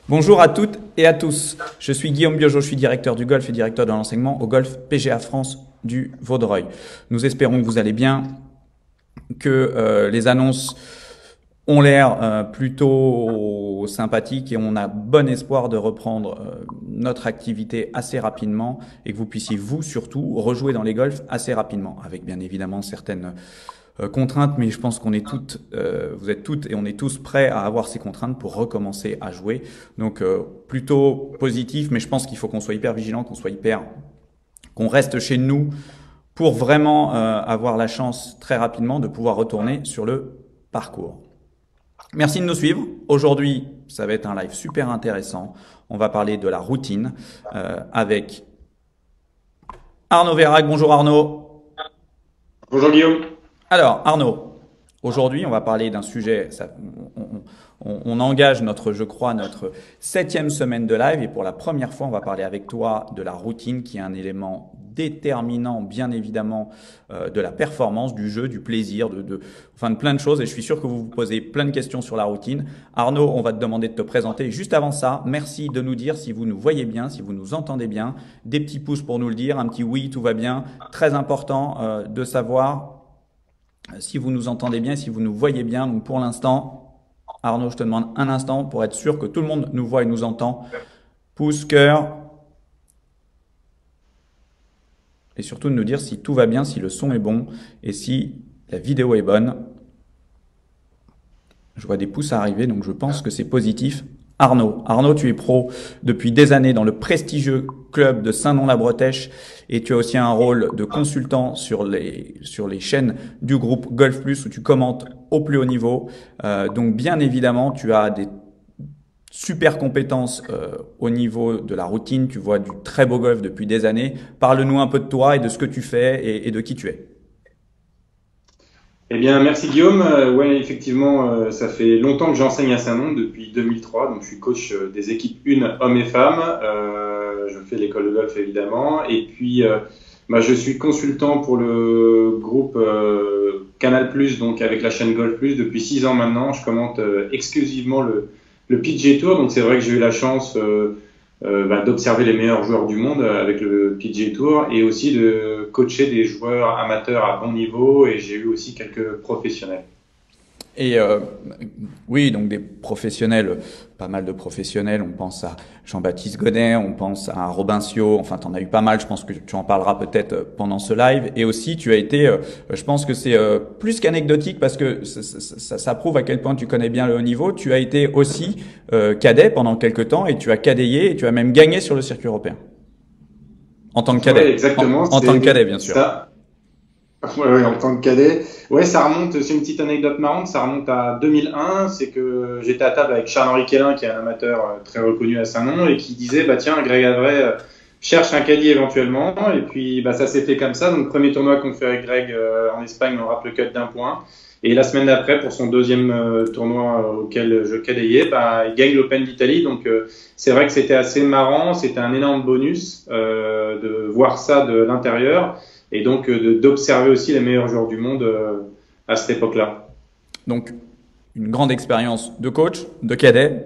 Bonjour à toutes et à tous. Je suis Guillaume Biojo, je suis directeur du golf et directeur de l'enseignement au golf PGA France du Vaudreuil. Nous espérons que vous allez bien, que les annonces ont l'air plutôt sympathiques et on a bon espoir de reprendre notre activité assez rapidement et que vous puissiez, vous surtout, rejouer dans les golfs assez rapidement, avec bien évidemment certaines contraintes, mais je pense qu'on est toutes, vous êtes toutes et on est tous prêts à avoir ces contraintes pour recommencer à jouer. Donc plutôt positif, mais je pense qu'il faut qu'on soit hyper vigilant, qu'on reste chez nous pour vraiment avoir la chance très rapidement de pouvoir retourner sur le parcours. Merci de nous suivre. Aujourd'hui, ça va être un live super intéressant. On va parler de la routine avec Arnaud Vérac. Bonjour Arnaud. Bonjour Guillaume. Alors Arnaud, aujourd'hui on va parler d'un sujet, on engage je crois, notre 7e semaine de live et pour la première fois on va parler avec toi de la routine qui est un élément déterminant bien évidemment de la performance, du jeu, du plaisir, enfin de plein de choses et je suis sûr que vous vous posez plein de questions sur la routine. Arnaud, on va te demander de te présenter. Juste avant ça, merci de nous dire si vous nous voyez bien, si vous nous entendez bien, des petits pouces pour nous le dire, un petit oui, tout va bien, très important de savoir si vous nous entendez bien, si vous nous voyez bien. Donc pour l'instant, Arnaud, je te demande un instant pour être sûr que tout le monde nous voit et nous entend. Pouce, cœur. Et surtout de nous dire si tout va bien, si le son est bon et si la vidéo est bonne. Je vois des pouces arriver, donc je pense que c'est positif. Arnaud, tu es pro depuis des années dans le prestigieux club de Saint-Nom-la-Bretèche et tu as aussi un rôle de consultant sur les chaînes du groupe Golf Plus où tu commentes au plus haut niveau. Donc bien évidemment, tu as des super compétences au niveau de la routine. Tu vois du très beau golf depuis des années. Parle-nous un peu de toi et de ce que tu fais et de qui tu es. Eh bien, merci Guillaume. Ouais, effectivement, ça fait longtemps que j'enseigne à Saint-Nom, depuis 2003. Donc, je suis coach des équipes 1, hommes et femmes. Je fais l'école de golf, évidemment. Et puis, je suis consultant pour le groupe Canal+, donc avec la chaîne Golf Plus, depuis 6 ans maintenant. Je commente exclusivement le PGA Tour. Donc, c'est vrai que j'ai eu la chance d'observer les meilleurs joueurs du monde avec le PGA Tour et aussi de coacher des joueurs amateurs à bon niveau et j'ai eu aussi quelques professionnels. Et oui, donc des professionnels, pas mal de professionnels. On pense à Jean-Baptiste Gonnet, on pense à Robin Sio. Enfin, t'en as eu pas mal. Je pense que tu en parleras peut-être pendant ce live. Et aussi, tu as été, je pense que c'est plus qu'anecdotique parce que ça prouve à quel point tu connais bien le haut niveau. Tu as été aussi cadet pendant quelques temps et tu as cadayé et tu as même gagné sur le circuit européen en tant que Ouais, cadet. exactement, En tant que c'est cadet, bien sûr. ça. Ouais, en tant que cadet. Ouais, ça remonte, c'est une petite anecdote marrante, ça remonte à 2001, c'est que j'étais à table avec Charles-Henri Quélin, qui est un amateur très reconnu à Saint-Nom, et qui disait, bah tiens, Greg Avray cherche un caddie éventuellement, et puis bah ça s'est fait comme ça. Donc premier tournoi qu'on fait avec Greg en Espagne, on rate le cut d'un point. Et la semaine d'après, pour son deuxième tournoi auquel je cadayais, bah, il gagne l'Open d'Italie. Donc c'est vrai que c'était assez marrant, c'était un énorme bonus de voir ça de l'intérieur et donc d'observer aussi les meilleurs joueurs du monde à cette époque-là. Donc, une grande expérience de coach, de cadet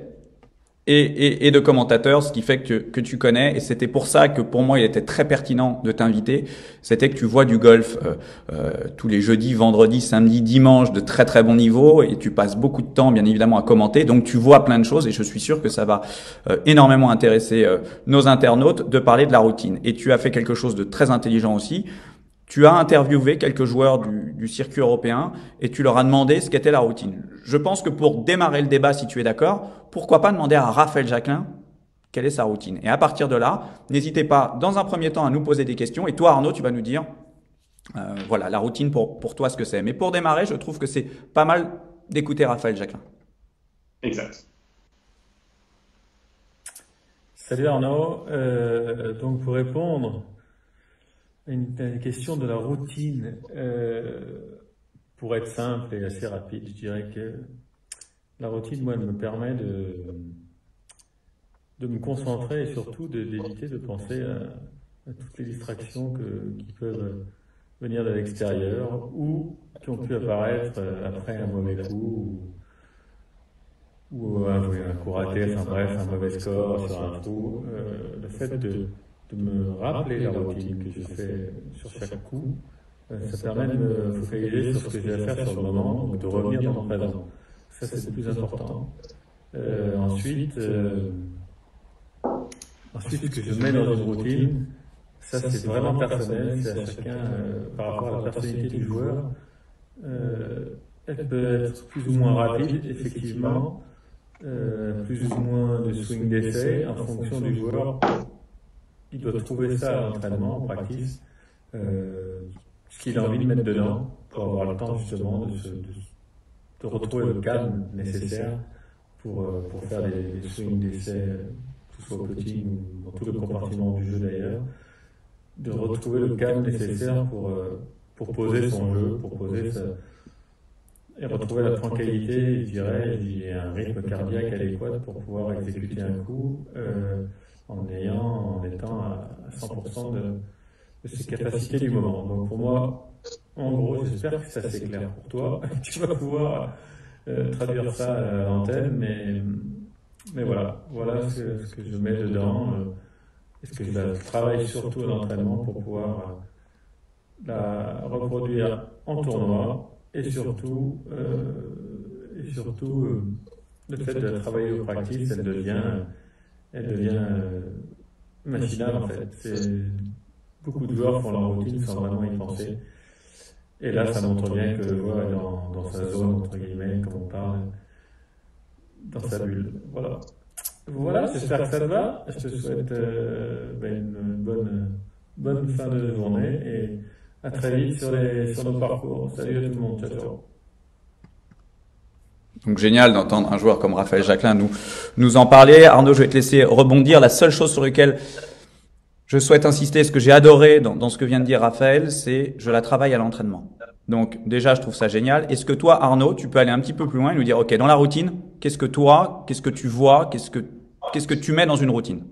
et de commentateur, ce qui fait que tu connais. Et c'était pour ça que pour moi, il était très pertinent de t'inviter. C'était que tu vois du golf tous les jeudis, vendredis, samedis, dimanches de très très bon niveau et tu passes beaucoup de temps, bien évidemment, à commenter. Donc, tu vois plein de choses et je suis sûr que ça va énormément intéresser nos internautes de parler de la routine. Et tu as fait quelque chose de très intelligent aussi. Tu as interviewé quelques joueurs du circuit européen et tu leur as demandé ce qu'était la routine. Je pense que pour démarrer le débat, si tu es d'accord, pourquoi pas demander à Raphaël Jacquelin quelle est sa routine. Et à partir de là, n'hésitez pas dans un premier temps à nous poser des questions et toi Arnaud, tu vas nous dire voilà la routine pour toi ce que c'est. Mais pour démarrer, je trouve que c'est pas mal d'écouter Raphaël Jacquelin. Exact. Salut Arnaud. Donc pour répondre à une question de la routine, pour être simple et assez rapide, je dirais que la routine, moi, elle me permet de me concentrer et surtout d'éviter de penser à toutes les distractions qui peuvent venir de l'extérieur ou qui ont pu apparaître après un mauvais coup ou un coup raté, enfin bref, un mauvais score sur un trou. Le fait de me rappeler la routine que je fais sur chaque coup, ça permet de me focaliser sur ce que j'ai à faire sur le moment, donc de revenir dans le présent. Ça, c'est le plus important. Ensuite, ce que je mets dans une routine, ça c'est vraiment personnel, c'est à chacun par rapport à la personnalité du joueur. Elle peut être plus ou moins rapide, effectivement, plus ou moins de swing d'essai en fonction du joueur. Il doit trouver ça à l'entraînement, en practice, ce qu'il a envie de mettre dedans pour avoir le temps justement de retrouver le calme nécessaire pour faire des swings d'essai, que ce soit au putting ou dans tout le compartiment du jeu d'ailleurs, de retrouver le calme nécessaire pour poser son jeu, et retrouver la tranquillité, je dirais, et un rythme cardiaque adéquat pour pouvoir exécuter un coup en étant à 100% de ses capacités du moment. Donc pour moi, en gros, j'espère que c'est assez clair pour toi. Tu vas pouvoir traduire ça à l'antenne, mais voilà ce que je mets dedans, et ce que je travaille surtout à l'entraînement pour pouvoir la reproduire en tournoi, et surtout le fait de travailler au practice, elle devient machinale en fait. Beaucoup de joueurs font leur routine sans vraiment y penser. Et là, ça montre bien que le joueur est dans sa zone, entre guillemets, comme on parle, dans sa bulle. Voilà, j'espère que ça te va. Je te souhaite une bonne fin de journée et à très vite sur nos parcours. Salut à tout le monde. Ciao, ciao. Donc génial d'entendre un joueur comme Raphaël Jacquelin nous en parler. Arnaud, je vais te laisser rebondir. La seule chose sur laquelle je souhaite insister, ce que j'ai adoré dans ce que vient de dire Raphaël, c'est je la travaille à l'entraînement. Donc déjà, je trouve ça génial. Est-ce que toi, Arnaud, tu peux aller un petit peu plus loin et nous dire, ok, dans la routine, qu'est-ce que tu vois, qu'est-ce que tu mets dans une routine?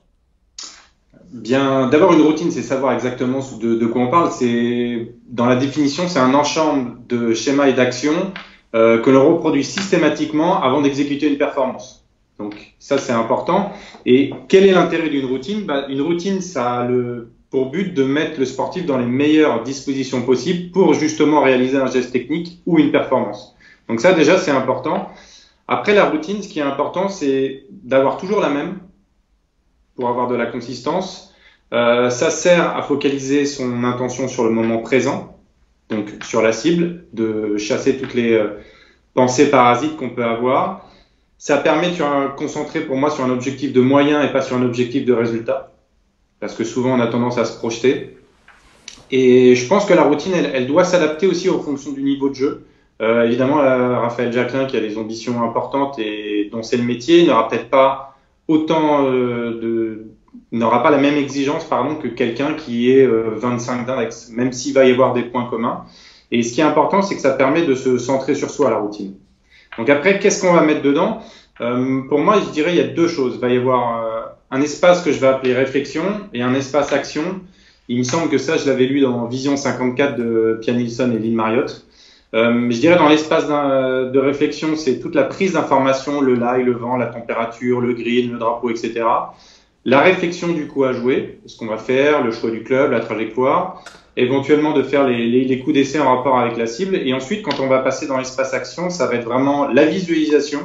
Bien, d'abord une routine, c'est savoir exactement de quoi on parle. C'est dans la définition, c'est un ensemble de schémas et d'actions que l'on reproduit systématiquement avant d'exécuter une performance. Donc ça, c'est important. Et quel est l'intérêt d'une routine? Une routine, ça a pour but de mettre le sportif dans les meilleures dispositions possibles pour justement réaliser un geste technique ou une performance. Donc ça, déjà, c'est important. Après, la routine, ce qui est important, c'est d'avoir toujours la même pour avoir de la consistance. Ça sert à focaliser son intention sur le moment présent, donc sur la cible, de chasser toutes les pensées parasites qu'on peut avoir. Ça permet de se concentrer pour moi sur un objectif de moyen et pas sur un objectif de résultat, parce que souvent on a tendance à se projeter. Et je pense que la routine, elle doit s'adapter aussi aux fonctions du niveau de jeu. Évidemment, Raphaël Jacquelin, qui a des ambitions importantes et dont c'est le métier, n'aura peut-être pas autant n'aura pas la même exigence que quelqu'un qui est 25 d'index, même s'il va y avoir des points communs. Et ce qui est important, c'est que ça permet de se centrer sur soi, la routine. Donc après, qu'est-ce qu'on va mettre dedans? Pour moi, je dirais il y a deux choses. Il va y avoir un espace que je vais appeler réflexion et un espace action. Il me semble que ça, je l'avais lu dans Vision 54 de Pia Nilsson et Lynn Marriott. Je dirais dans l'espace de réflexion, c'est toute la prise d'information, le lie, le vent, la température, le green, le drapeau, etc. La réflexion du coup à jouer, ce qu'on va faire, le choix du club, la trajectoire, éventuellement de faire les coups d'essai en rapport avec la cible. Et ensuite, quand on va passer dans l'espace action, ça va être vraiment la visualisation.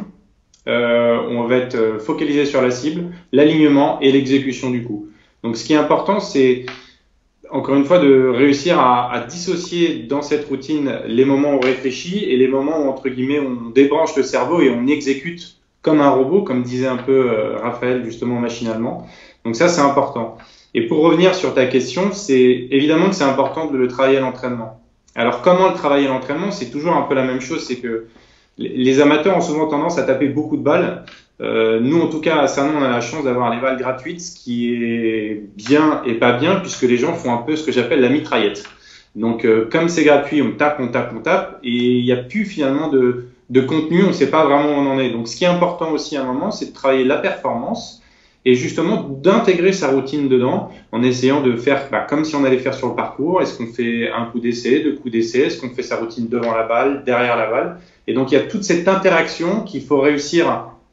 On va être focalisé sur la cible, l'alignement et l'exécution du coup. Donc ce qui est important, c'est encore une fois de réussir à dissocier dans cette routine les moments où on réfléchit et les moments où entre guillemets on débranche le cerveau et on exécute comme un robot, comme disait un peu Raphaël justement machinalement. Donc ça c'est important. Et pour revenir sur ta question, c'est évidemment que c'est important de le travailler à l'entraînement. Alors comment le travailler à l'entraînement? C'est toujours un peu la même chose, c'est que les amateurs ont souvent tendance à taper beaucoup de balles. Nous, en tout cas, à Cernon, on a la chance d'avoir les balles gratuites, ce qui est bien et pas bien, puisque les gens font un peu ce que j'appelle la mitraillette. Donc, comme c'est gratuit, on tape, et il n'y a plus finalement de contenu, on ne sait pas vraiment où on en est. Donc, ce qui est important aussi à un moment, c'est de travailler la performance et justement d'intégrer sa routine dedans en essayant de faire comme si on allait faire sur le parcours. Est-ce qu'on fait un coup d'essai, deux coups d'essai? Est-ce qu'on fait sa routine devant la balle, derrière la balle? Et donc, il y a toute cette interaction qu'il faut réussir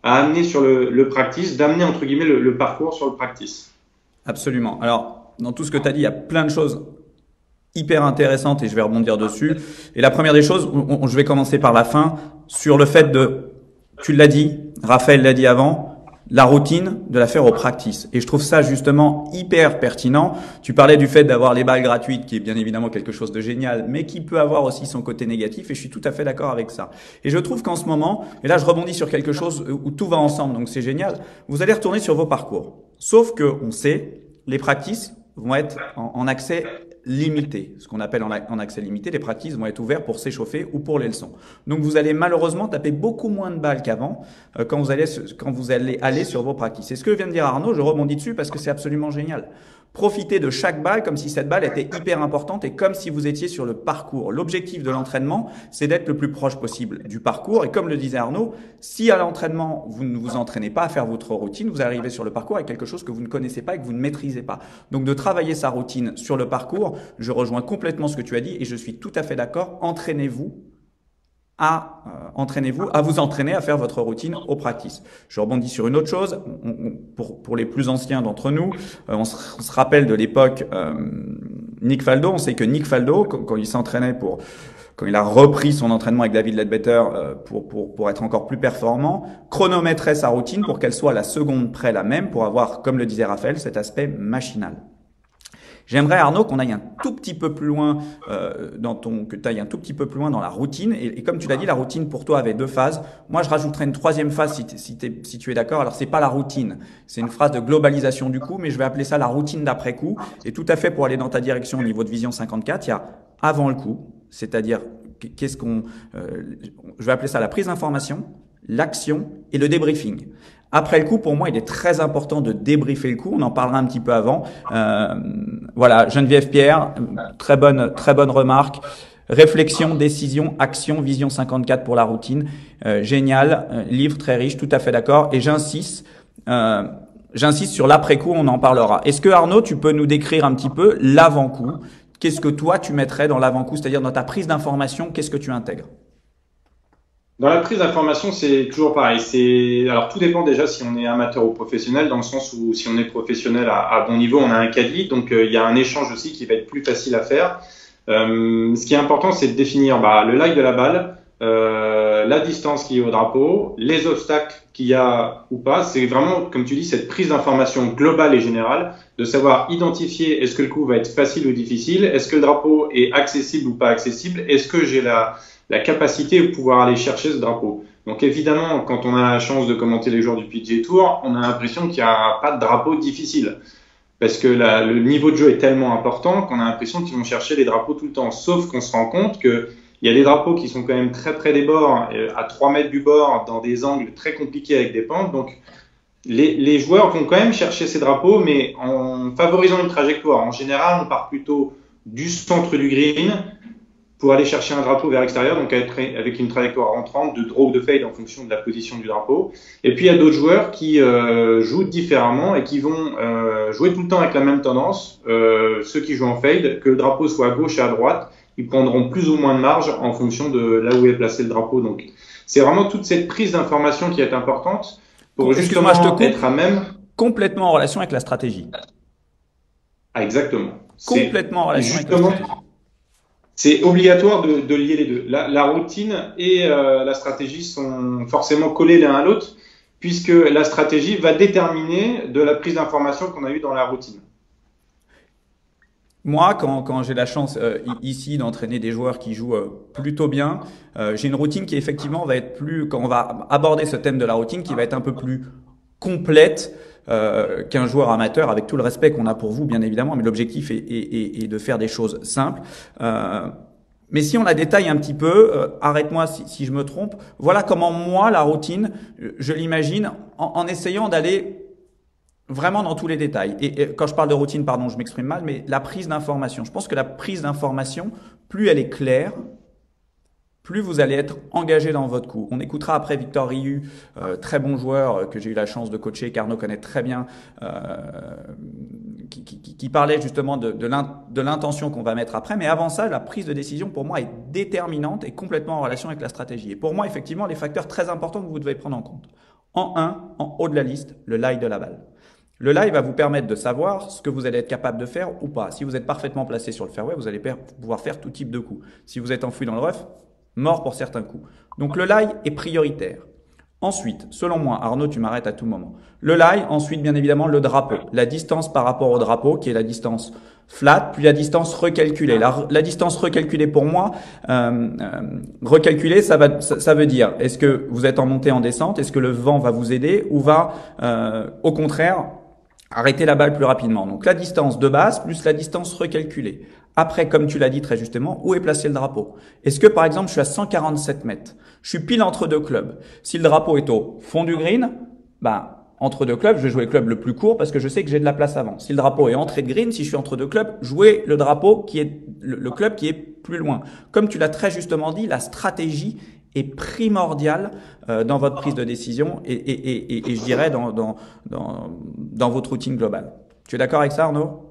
à amener sur le practice, d'amener entre guillemets le parcours sur le practice. Absolument. Alors, dans tout ce que tu as dit, il y a plein de choses hyper intéressantes et je vais rebondir dessus. Et la première des choses, je vais commencer par la fin, sur le fait tu l'as dit, Raphaël l'a dit avant, la routine, de la faire au practice. Et je trouve ça justement hyper pertinent. Tu parlais du fait d'avoir les balles gratuites, qui est bien évidemment quelque chose de génial, mais qui peut avoir aussi son côté négatif, et je suis tout à fait d'accord avec ça. Et je trouve qu'en ce moment, et là je rebondis sur quelque chose où tout va ensemble, donc c'est génial, vous allez retourner sur vos parcours. Sauf que, on sait, les practices vont être en accès limité. Ce qu'on appelle en accès limité, les practices vont être ouverts pour s'échauffer ou pour les leçons. Donc vous allez malheureusement taper beaucoup moins de balles qu'avant quand vous allez aller sur vos practices. Et ce que vient de dire Arnaud, je rebondis dessus parce que c'est absolument génial. Profitez de chaque balle comme si cette balle était hyper importante et comme si vous étiez sur le parcours. L'objectif de l'entraînement, c'est d'être le plus proche possible du parcours. Et comme le disait Arnaud, si à l'entraînement, vous ne vous entraînez pas à faire votre routine, vous arrivez sur le parcours avec quelque chose que vous ne connaissez pas et que vous ne maîtrisez pas. Donc de travailler sa routine sur le parcours, je rejoins complètement ce que tu as dit et je suis tout à fait d'accord. Entraînez-vous à vous entraîner à faire votre routine au practice. Je rebondis sur une autre chose. Pour les plus anciens d'entre nous, on se rappelle de l'époque Nick Faldo. On sait que Nick Faldo, quand il s'entraînait quand il a repris son entraînement avec David Ledbetter pour être encore plus performant, chronométrait sa routine pour qu'elle soit à la seconde près la même pour avoir, comme le disait Raphaël, cet aspect machinal. J'aimerais, Arnaud, qu'on aille un tout petit peu plus loin que tu ailles un tout petit peu plus loin dans la routine. Et comme tu l'as dit, la routine pour toi avait 2 phases. Moi, je rajouterais une 3e phase si tu es d'accord. Alors, c'est pas la routine, c'est une phrase de globalisation du coup, mais je vais appeler ça la routine d'après coup. Et tout à fait pour aller dans ta direction au niveau de Vision 54, il y a avant le coup, c'est-à-dire je vais appeler ça la prise d'information, l'action et le débriefing. Après le coup, pour moi, il est très important de débriefer le coup. On en parlera un petit peu avant. Voilà, Geneviève Pierre, très bonne remarque. Réflexion, décision, action, Vision 54 pour la routine. Génial, livre très riche, tout à fait d'accord. Et j'insiste sur l'après-coup, on en parlera. Est-ce que Arnaud, tu peux nous décrire un petit peu l'avant-coup? Qu'est-ce que toi, tu mettrais dans l'avant-coup? C'est-à-dire dans ta prise d'information, qu'est-ce que tu intègres? Dans la prise d'information, c'est toujours pareil. Alors tout dépend déjà si on est amateur ou professionnel, dans le sens où si on est professionnel à bon niveau, on a un caddie, donc il y a un échange aussi qui va être plus facile à faire. Ce qui est important, c'est de définir le lie de la balle, la distance qui est au drapeau, les obstacles qu'il y a ou pas. C'est vraiment, comme tu dis, cette prise d'information globale et générale, de savoir identifier est-ce que le coup va être facile ou difficile, est-ce que le drapeau est accessible ou pas accessible, est-ce que j'ai la capacité de pouvoir aller chercher ce drapeau. Donc évidemment, quand on a la chance de commenter les joueurs du PGA Tour, on a l'impression qu'il n'y a pas de drapeau difficile. Parce que le niveau de jeu est tellement important qu'on a l'impression qu'ils vont chercher les drapeaux tout le temps. Sauf qu'on se rend compte qu'il y a des drapeaux qui sont quand même très près des bords, à 3 mètres du bord, dans des angles très compliqués avec des pentes. Donc les joueurs vont quand même chercher ces drapeaux, mais en favorisant une trajectoire. En général, on part plutôt du centre du green pour aller chercher un drapeau vers l'extérieur, donc avec une trajectoire rentrante, de draw ou de fade en fonction de la position du drapeau. Et puis il y a d'autres joueurs qui jouent différemment et qui vont jouer tout le temps avec la même tendance. Ceux qui jouent en fade, que le drapeau soit à gauche et à droite, ils prendront plus ou moins de marge en fonction de là où est placé le drapeau. Donc c'est vraiment toute cette prise d'information qui est importante pour justement être à même. Complètement en relation avec la stratégie. Ah, exactement. Complètement en relation avec la stratégie. C'est obligatoire de lier les deux. La routine et la stratégie sont forcément collées l'un à l'autre, puisque la stratégie va déterminer de la prise d'information qu'on a eue dans la routine. Moi, quand j'ai la chance ici d'entraîner des joueurs qui jouent plutôt bien, j'ai une routine qui effectivement va être quand on va aborder ce thème de la routine, qui va être un peu plus complète qu'un joueur amateur, avec tout le respect qu'on a pour vous, bien évidemment, mais l'objectif est de faire des choses simples. Mais si on la détaille un petit peu, arrête-moi si je me trompe, voilà comment moi, la routine, je l'imagine en essayant d'aller vraiment dans tous les détails. Et quand je parle de routine, pardon, je m'exprime mal, mais la prise d'information. Je pense que la prise d'information, plus elle est claire, plus vous allez être engagé dans votre coup. On écoutera après Victor Riu, très bon joueur que j'ai eu la chance de coacher, qu'Arnaud connaît très bien, qui parlait justement de l'intention qu'on va mettre après. Mais avant ça, la prise de décision, pour moi, est déterminante et complètement en relation avec la stratégie. Et pour moi, effectivement, les facteurs très importants que vous devez prendre en compte. En 1, en haut de la liste, le lie de la balle. Le lie va vous permettre de savoir ce que vous allez être capable de faire ou pas. Si vous êtes parfaitement placé sur le fairway, vous allez pouvoir faire tout type de coups. Si vous êtes enfoui dans le rough, mort pour certains coups. Donc le lie est prioritaire. Ensuite, selon moi, Arnaud, tu m'arrêtes à tout moment. Le lie, ensuite, bien évidemment, le drapeau. La distance par rapport au drapeau, qui est la distance flat, puis la distance recalculée. La distance recalculée pour moi, recalculée, ça veut dire, est-ce que vous êtes en montée, en descente, est-ce que le vent va vous aider ou va, au contraire, arrêter la balle plus rapidement. Donc la distance de base plus la distance recalculée. Après, comme tu l'as dit très justement, où est placé le drapeau? Est-ce que par exemple je suis à 147 mètres, je suis pile entre deux clubs. Si le drapeau est au fond du green, entre deux clubs, je vais jouer le club le plus court parce que je sais que j'ai de la place avant. Si le drapeau est entrée de green, si je suis entre deux clubs, jouer le drapeau qui est le club qui est plus loin. Comme tu l'as très justement dit, la stratégie est primordiale dans votre prise de décision et je dirais dans votre routine globale. Tu es d'accord avec ça, Arnaud?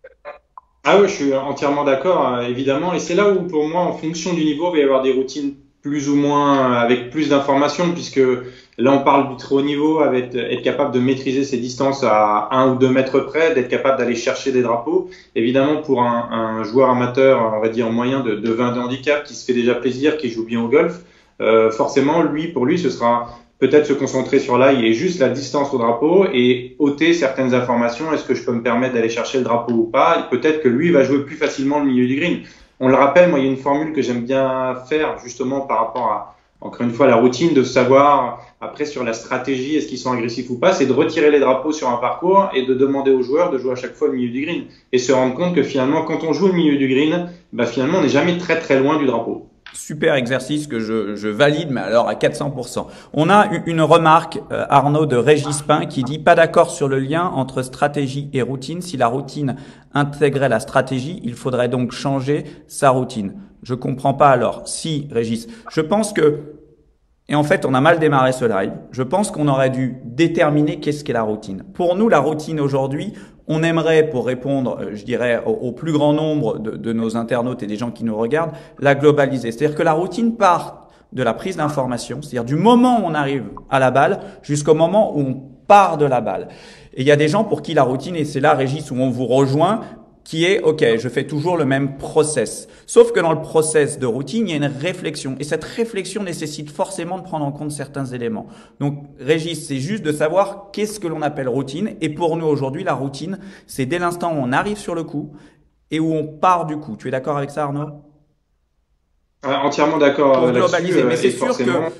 Ah oui, je suis entièrement d'accord, évidemment. Et c'est là où, pour moi, en fonction du niveau, il va y avoir des routines plus ou moins avec plus d'informations, puisque là, on parle du très haut niveau, avec être capable de maîtriser ses distances à 1 ou 2 mètres près, d'être capable d'aller chercher des drapeaux. Évidemment, pour un joueur amateur, on va dire moyen de 20 de handicap, qui se fait déjà plaisir, qui joue bien au golf, forcément, pour lui, ce sera peut-être se concentrer sur l'ail et juste la distance au drapeau et ôter certaines informations. Est-ce que je peux me permettre d'aller chercher le drapeau ou pas? Et peut-être que lui va jouer plus facilement le milieu du green. On le rappelle, moi, il y a une formule que j'aime bien faire justement par rapport à, encore une fois, la routine de savoir après sur la stratégie, est-ce qu'ils sont agressifs ou pas, c'est de retirer les drapeaux sur un parcours et de demander aux joueurs de jouer à chaque fois le milieu du green et se rendre compte que finalement, quand on joue le milieu du green, finalement, on n'est jamais très très loin du drapeau. Super exercice que je valide, mais alors à 400%. On a une remarque, Arnaud, de Régis Pain qui dit « Pas d'accord sur le lien entre stratégie et routine. Si la routine intégrait la stratégie, il faudrait donc changer sa routine. » Je comprends pas alors. Si, Régis, je pense que, et en fait, on a mal démarré ce live, je pense qu'on aurait dû déterminer qu'est-ce qu'est la routine. Pour nous, la routine aujourd'hui, on aimerait, pour répondre, je dirais, au plus grand nombre de nos internautes et des gens qui nous regardent, la globaliser. C'est-à-dire que la routine part de la prise d'information, c'est-à-dire du moment où on arrive à la balle jusqu'au moment où on part de la balle. Et il y a des gens pour qui la routine, et c'est là, Régis, où on vous rejoint, qui est, OK, je fais toujours le même process. Sauf que dans le process de routine, il y a une réflexion. Et cette réflexion nécessite forcément de prendre en compte certains éléments. Donc, Régis, c'est juste de savoir qu'est-ce que l'on appelle routine. Et pour nous, aujourd'hui, la routine, c'est dès l'instant où on arrive sur le coup et où on part du coup. Tu es d'accord avec ça, Arnaud? Entièrement d'accord Pour là-dessus. globaliser. Mais c'est Et sûr que forcément,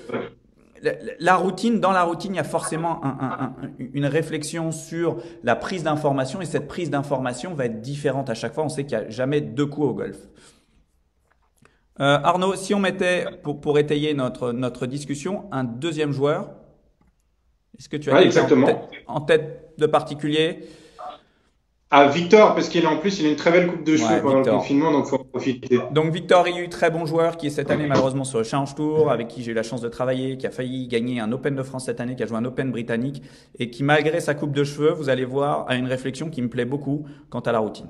la routine, dans la routine, il y a forcément une réflexion sur la prise d'information et cette prise d'information va être différente à chaque fois. On sait qu'il n'y a jamais deux coups au golf. Arnaud, si on mettait, pour étayer notre discussion, un deuxième joueur, est-ce que tu as ouais, quelqu'un exactement. en tête de particulier? Ah, Victor, parce qu'il a en plus, il a une très belle coupe de cheveux Ouais, pendant le Victor. confinement, donc faut en profiter. Donc Victor Riu, très bon joueur qui est cette année malheureusement sur le Challenge Tour, avec qui j'ai eu la chance de travailler, qui a failli gagner un Open de France cette année, qui a joué un Open britannique et qui malgré sa coupe de cheveux, vous allez voir, a une réflexion qui me plaît beaucoup quant à la routine.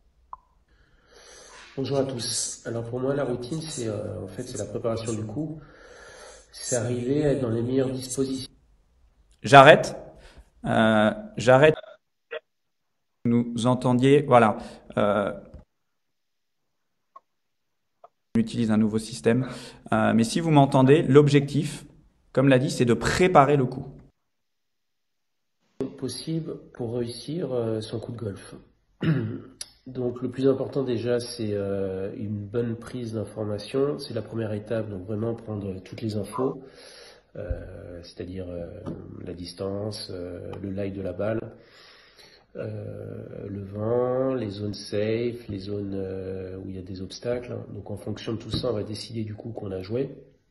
Bonjour à tous. Alors pour moi, la routine, c'est en fait c'est la préparation du coup. C'est arriver à être dans les meilleures dispositions. J'arrête. J'arrête. Nous entendiez, voilà. On utilise un nouveau système. Mais si vous m'entendez, l'objectif, comme l'a dit, c'est de préparer le coup. Possible pour réussir son coup de golf. Donc le plus important déjà, c'est une bonne prise d'information. C'est la première étape, donc vraiment prendre toutes les infos, c'est-à-dire la distance, le lie de la balle, le vent, les zones safe, les zones où il y a des obstacles. Donc en fonction de tout ça, on va décider du coup qu'on a joué.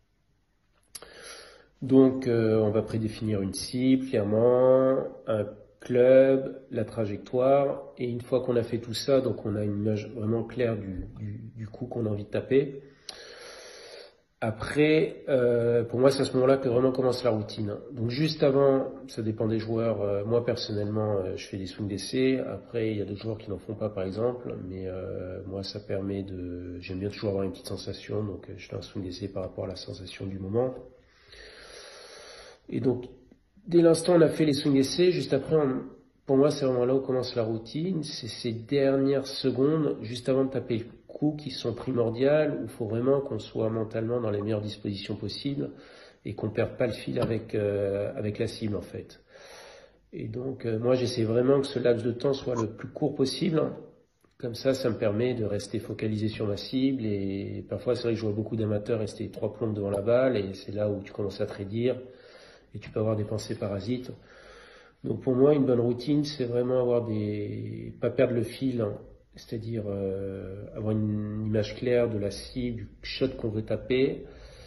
Donc on va prédéfinir une cible, clairement, un club, la trajectoire, et une fois qu'on a fait tout ça, donc on a une image vraiment claire du coup qu'on a envie de taper. Après, pour moi, c'est à ce moment-là que vraiment commence la routine. Donc juste avant, ça dépend des joueurs. Moi personnellement, je fais des swings d'essai. Après, il y a d'autres joueurs qui n'en font pas, par exemple. Mais moi, ça permet de. J'aime bien toujours avoir une petite sensation, donc je fais un swing d'essai par rapport à la sensation du moment. Et donc, Dès l'instant où on a fait les swing essais, juste après, pour moi, c'est vraiment là où commence la routine. C'est ces dernières secondes, juste avant de taper le coup, qui sont primordiales, où il faut vraiment qu'on soit mentalement dans les meilleures dispositions possibles et qu'on perde pas le fil avec la cible, en fait. Et donc, moi, j'essaie vraiment que ce laps de temps soit le plus court possible. Comme ça me permet de rester focalisé sur ma cible. Et parfois, c'est vrai que je vois beaucoup d'amateurs rester 3 plombes devant la balle, et c'est là où tu commences à te raidir et tu peux avoir des pensées parasites. Donc pour moi, une bonne routine, c'est vraiment pas perdre le fil, hein. C'est-à-dire avoir une image claire de la cible, du shot qu'on veut taper,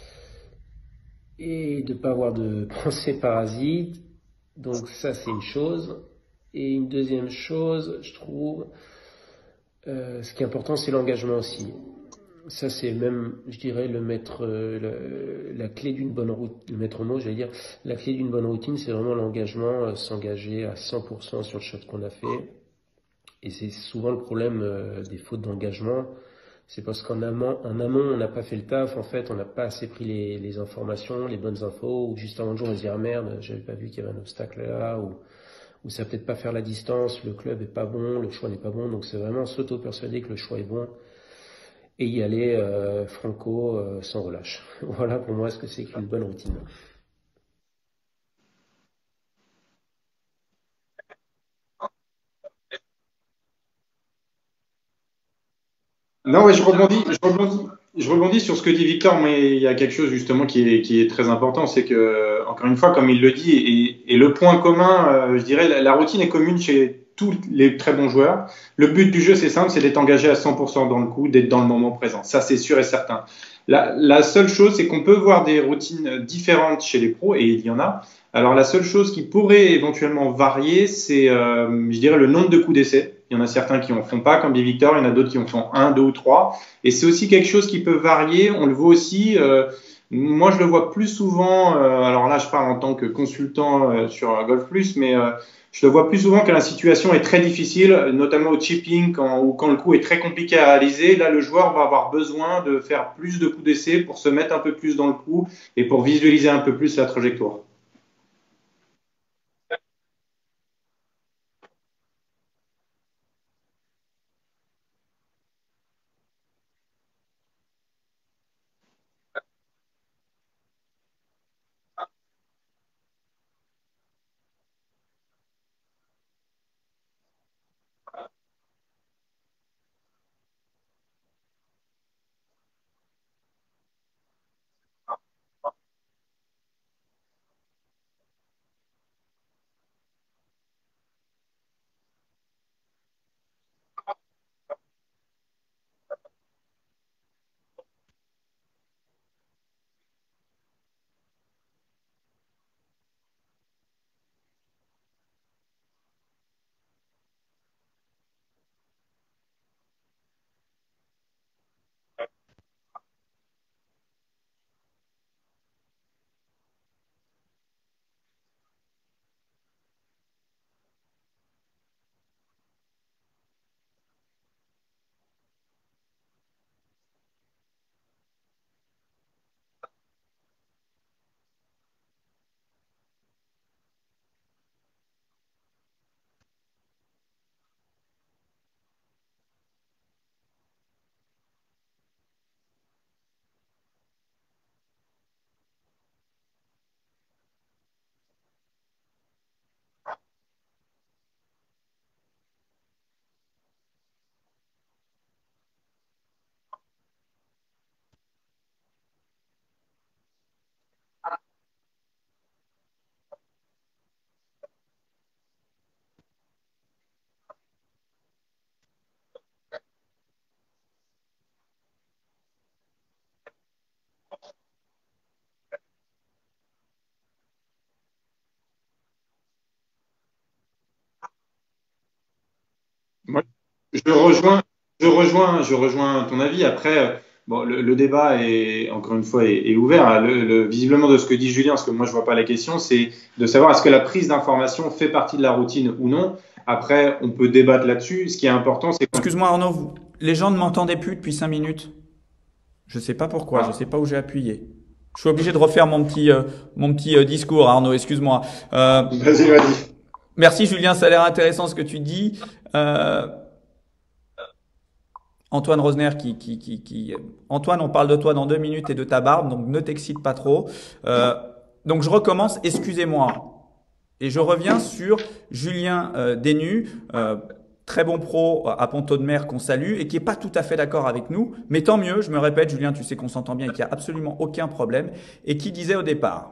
et de pas avoir de pensées parasites. Donc ça, c'est une chose. Et une deuxième chose, je trouve, ce qui est important, c'est l'engagement aussi. Ça, c'est même, je dirais, la clé d'une bonne routine, le maître mot, j'allais dire, la clé d'une bonne routine, c'est vraiment l'engagement, s'engager à 100% sur le shot qu'on a fait. Et c'est souvent le problème des fautes d'engagement. C'est parce qu'en amont, on n'a pas fait le taf, en fait, on n'a pas assez pris les informations, les bonnes infos, ou juste avant le jour, on se dit, ah merde, j'avais pas vu qu'il y avait un obstacle là, ou ça va peut-être pas faire la distance, le club est pas bon, le choix n'est pas bon. Donc c'est vraiment s'auto-persuader que le choix est bon et y aller franco, sans relâche. Voilà pour moi ce que c'est qu'une bonne routine. Non, ouais, je rebondis sur ce que dit Victor, mais il y a quelque chose justement qui est très important, c'est que, encore une fois, comme il le dit, et le point commun, je dirais, la routine est commune chez tous les très bons joueurs. Le but du jeu, c'est simple, c'est d'être engagé à 100% dans le coup, d'être dans le moment présent. Ça, c'est sûr et certain. La seule chose, c'est qu'on peut voir des routines différentes chez les pros, et il y en a. Alors, la seule chose qui pourrait éventuellement varier, c'est, je dirais, le nombre de coups d'essai. Il y en a certains qui en font pas, comme dit Victor. Il y en a d'autres qui en font un, deux ou trois. Et c'est aussi quelque chose qui peut varier. On le voit aussi. Moi, je le vois plus souvent. Alors là, je parle en tant que consultant sur Golf Plus, mais je le vois plus souvent quand la situation est très difficile, notamment au chipping, ou quand le coup est très compliqué à réaliser. Là, le joueur va avoir besoin de faire plus de coups d'essai pour se mettre un peu plus dans le coup et pour visualiser un peu plus la trajectoire. Moi, je rejoins ton avis. Après, bon, le débat est encore une fois est ouvert, hein. Visiblement de ce que dit Julien, parce que moi je vois pas la question, c'est de savoir est-ce que la prise d'information fait partie de la routine ou non. Après, on peut débattre là-dessus. Ce qui est important, c'est quand Excuse-moi Arnaud, les gens ne m'entendaient plus depuis 5 minutes. Je sais pas pourquoi, je sais pas où j'ai appuyé. Je suis obligé de refaire mon petit discours, Arnaud, excuse-moi. Vas-y. Merci Julien, ça a l'air intéressant ce que tu dis. Antoine Rosner Antoine, on parle de toi dans 2 minutes et de ta barbe, donc ne t'excite pas trop. Donc je recommence, excusez-moi. Et je reviens sur Julien Denu, très bon pro à Pont-Audemer qu'on salue et qui est pas tout à fait d'accord avec nous, mais tant mieux, je me répète, Julien, tu sais qu'on s'entend bien et qu'il n'y a absolument aucun problème, et qui disait au départ: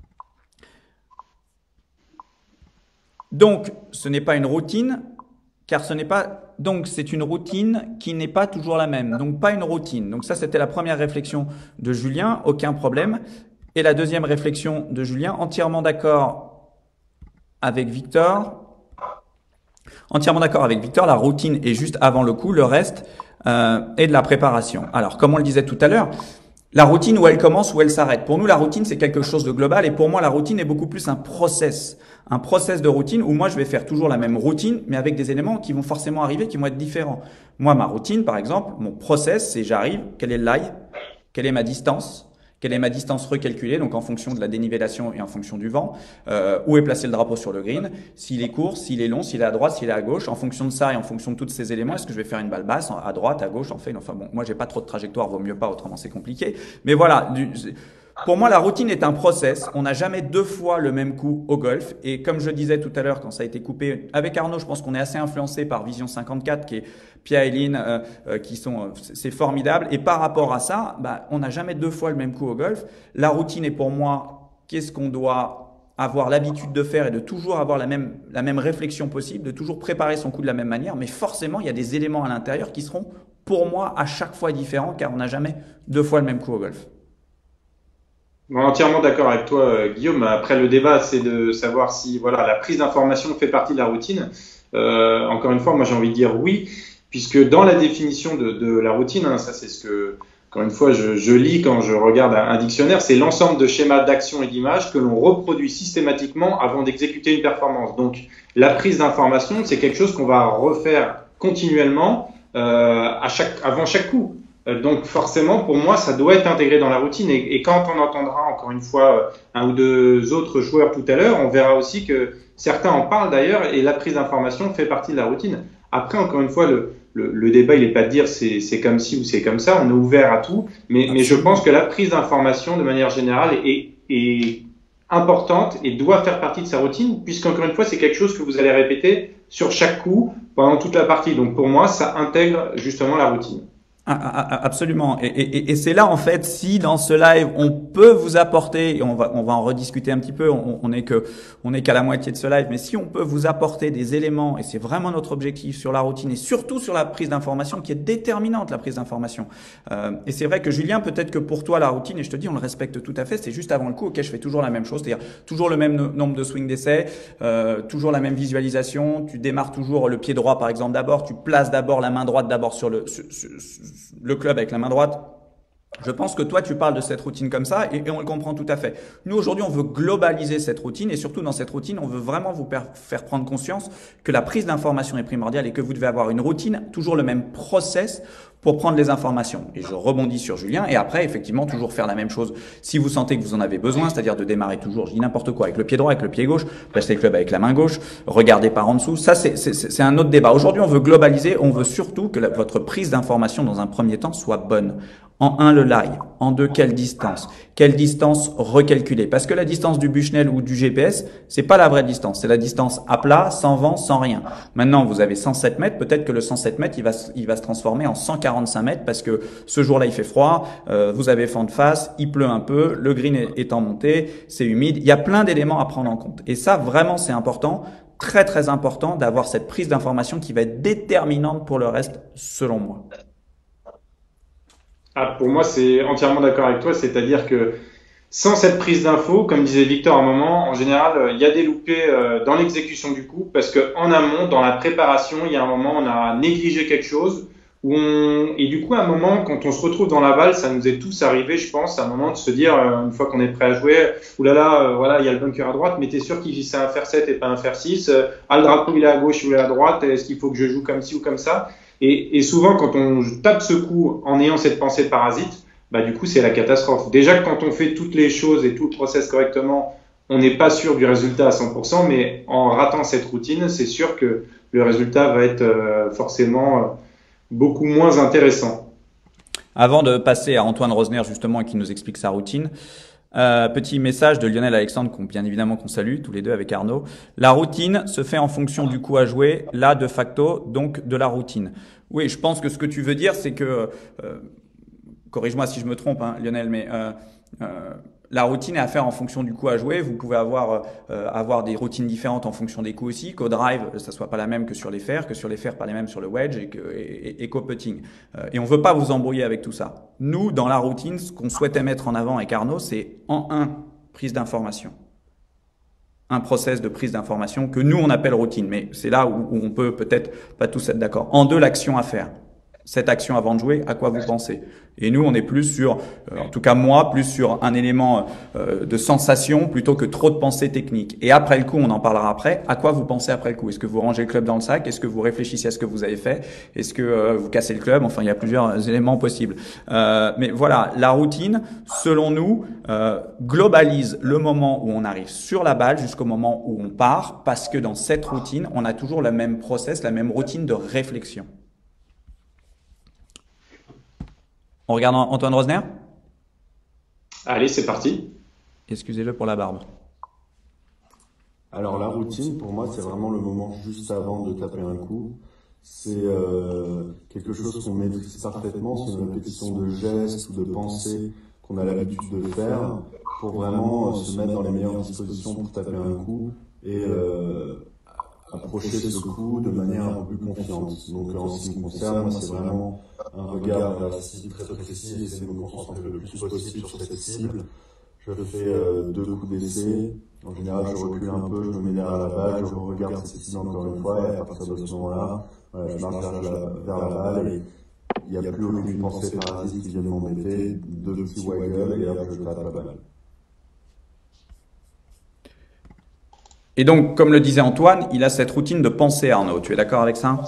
donc ce n'est pas une routine, car c'est une routine qui n'est pas toujours la même, donc pas une routine. Donc ça, c'était la première réflexion de Julien, aucun problème. Et la deuxième réflexion de Julien, entièrement d'accord avec Victor. Entièrement d'accord avec Victor, la routine est juste avant le coup, le reste est de la préparation. Alors, comme on le disait tout à l'heure, la routine, où elle commence, où elle s'arrête. Pour nous, la routine, c'est quelque chose de global, et pour moi, la routine est beaucoup plus un process de routine où moi, je vais faire toujours la même routine, mais avec des éléments qui vont forcément arriver, qui vont être différents. Moi, ma routine, par exemple, mon process, c'est j'arrive, quel est le lie, quelle est ma distance recalculée, donc en fonction de la dénivellation et en fonction du vent, où est placé le drapeau sur le green, s'il est court, s'il est long, s'il est à droite, s'il est à gauche, en fonction de ça et en fonction de tous ces éléments, est-ce que je vais faire une balle basse, à droite, à gauche, enfin bon, moi j'ai pas trop de trajectoire, vaut mieux pas, autrement c'est compliqué, mais voilà, pour moi, la routine est un process. On n'a jamais 2 fois le même coup au golf. Et comme je disais tout à l'heure, quand ça a été coupé avec Arnaud, je pense qu'on est assez influencé par Vision 54, qui est Pia et Lynn, c'est formidable. Et par rapport à ça, on n'a jamais 2 fois le même coup au golf. La routine est pour moi, qu'est-ce qu'on doit avoir l'habitude de faire et de toujours avoir la même réflexion possible, de toujours préparer son coup de la même manière. Mais forcément, il y a des éléments à l'intérieur qui seront, pour moi, à chaque fois différents, car on n'a jamais 2 fois le même coup au golf. Bon, entièrement d'accord avec toi, Guillaume. Après, le débat, c'est de savoir si la prise d'information fait partie de la routine. Encore une fois, moi, j'ai envie de dire oui, puisque dans la définition de la routine, ça c'est ce que, encore une fois, je lis quand je regarde un dictionnaire, c'est l'ensemble de schémas d'action et d'images que l'on reproduit systématiquement avant d'exécuter une performance. Donc, la prise d'information, c'est quelque chose qu'on va refaire continuellement avant chaque coup. Donc forcément, pour moi, ça doit être intégré dans la routine. Et quand on entendra encore une fois 1 ou 2 autres joueurs tout à l'heure, on verra aussi que certains en parlent d'ailleurs, et la prise d'information fait partie de la routine. Après, encore une fois, le débat, il n'est pas de dire c'est comme ci ou c'est comme ça. On est ouvert à tout, mais je pense que la prise d'information, de manière générale, est importante et doit faire partie de sa routine, puisqu'encore une fois, c'est quelque chose que vous allez répéter sur chaque coup pendant toute la partie. Donc pour moi, ça intègre justement la routine. Absolument. Et c'est là, en fait, si dans ce live, on peut vous apporter, et on va en rediscuter un petit peu, on est qu'à la moitié de ce live, mais si on peut vous apporter des éléments, et c'est vraiment notre objectif sur la routine et surtout sur la prise d'information qui est déterminante, la prise d'information. Et c'est vrai que Julien, peut-être que pour toi, la routine, et je te dis, on le respecte tout à fait, c'est juste avant le coup, ok, je fais toujours la même chose, c'est-à-dire toujours le même nombre de swings d'essai, toujours la même visualisation, tu démarres toujours le pied droit, par exemple, d'abord, tu places d'abord la main droite d'abord sur le club avec la main droite. Je pense que toi, tu parles de cette routine comme ça et on le comprend tout à fait. Nous, aujourd'hui, on veut globaliser cette routine et surtout dans cette routine, on veut vraiment vous faire prendre conscience que la prise d'information est primordiale et que vous devez avoir une routine, toujours le même process pour prendre les informations. Et je rebondis sur Julien et après, effectivement, toujours faire la même chose si vous sentez que vous en avez besoin, c'est-à-dire de démarrer toujours, je dis n'importe quoi, avec le pied droit, avec le pied gauche, placer le club avec la main gauche, regarder par en dessous. Ça, c'est un autre débat. Aujourd'hui, on veut globaliser, on veut surtout que votre prise d'information dans un premier temps soit bonne. En 1, le lie. En 2, quelle distance recalculée. Parce que la distance du Bushnell ou du GPS, c'est pas la vraie distance. C'est la distance à plat, sans vent, sans rien. Maintenant, vous avez 107 mètres. Peut-être que le 107 mètres, il va se transformer en 145 mètres parce que ce jour-là, il fait froid. Vous avez vent de face, il pleut un peu, le green est en montée, c'est humide. Il y a plein d'éléments à prendre en compte. Et ça, vraiment, c'est important. Très, très important d'avoir cette prise d'information qui va être déterminante pour le reste, selon moi. Pour moi, c'est entièrement d'accord avec toi, c'est-à-dire que sans cette prise d'info, comme disait Victor à un moment, en général, il y a des loupés dans l'exécution du coup, parce que en amont, dans la préparation, il y a un moment, on a négligé quelque chose, et du coup, à un moment, quand on se retrouve dans la balle, ça nous est tous arrivé, je pense, à un moment de se dire, une fois qu'on est prêt à jouer, oulala, voilà, il y a le bunker à droite, mais t'es sûr qu'il c'est un fer 7 et pas un fer 6, le drapeau il est à gauche ou il est à droite, est-ce qu'il faut que je joue comme ci ou comme ça? Et souvent, quand on tape ce coup en ayant cette pensée parasite, bah du coup c'est la catastrophe. Déjà que quand on fait toutes les choses et tout le process correctement, on n'est pas sûr du résultat à 100%, mais en ratant cette routine, c'est sûr que le résultat va être forcément beaucoup moins intéressant. Avant de passer à Antoine Rosner justement qui nous explique sa routine, petit message de Lionel Alexandre bien évidemment qu'on salue tous les deux avec Arnaud. La routine se fait en fonction du coup à jouer, là de facto donc de la routine. Oui, je pense que ce que tu veux dire c'est que corrige-moi si je me trompe, hein, Lionel, mais la routine est à faire en fonction du coup à jouer. Vous pouvez avoir des routines différentes en fonction des coups aussi, qu'au drive, ça soit pas la même que sur les fers, pas les mêmes sur le wedge et qu'au putting. Et on veut pas vous embrouiller avec tout ça. Nous, dans la routine, ce qu'on souhaitait mettre en avant avec Arnaud, c'est prise d'information. Un process de prise d'information que nous, on appelle routine. Mais c'est là où on peut peut-être pas tous être d'accord. En deux, l'action à faire. Cette action avant de jouer, à quoi vous pensez? Et nous, on est plus sur, en tout cas moi, plus sur un élément de sensation plutôt que trop de pensée technique. Et après le coup, on en parlera après. À quoi vous pensez après le coup? Est-ce que vous rangez le club dans le sac? Est-ce que vous réfléchissez à ce que vous avez fait? Est-ce que vous cassez le club? Enfin, il y a plusieurs éléments possibles. Mais voilà, la routine, selon nous, globalise le moment où on arrive sur la balle jusqu'au moment où on part, parce que dans cette routine, on a toujours le même process, la même routine de réflexion. On regarde Antoine Rosner? Allez, c'est parti. Excusez-le pour la barbe. Alors la routine, pour moi, c'est vraiment le moment juste avant de taper un coup. C'est quelque chose qu'on maîtrise parfaitement, c'est une répétition de gestes ou de pensées qu'on a l'habitude de faire pour vraiment se mettre dans les meilleures dispositions pour taper un coup et approcher ce coup de manière un peu plus confiante. Donc en ce qui me concerne, moi c'est vraiment un regard vers la cible très précis et essayer de me concentrer le plus possible sur cette cible. Je fais 2 coups d'essai. En général, je recule un peu, je me mets derrière la balle, je regarde cette cible encore une fois et à partir de ce moment-là, voilà, je marche vers la balle et il n'y a plus aucune pensée parasite qui vient de m'embêter, 2 petits waggles et hop, je tape la balle. Et donc, comme le disait Antoine, il a cette routine de pensée, Arnaud. Tu es d'accord avec ça?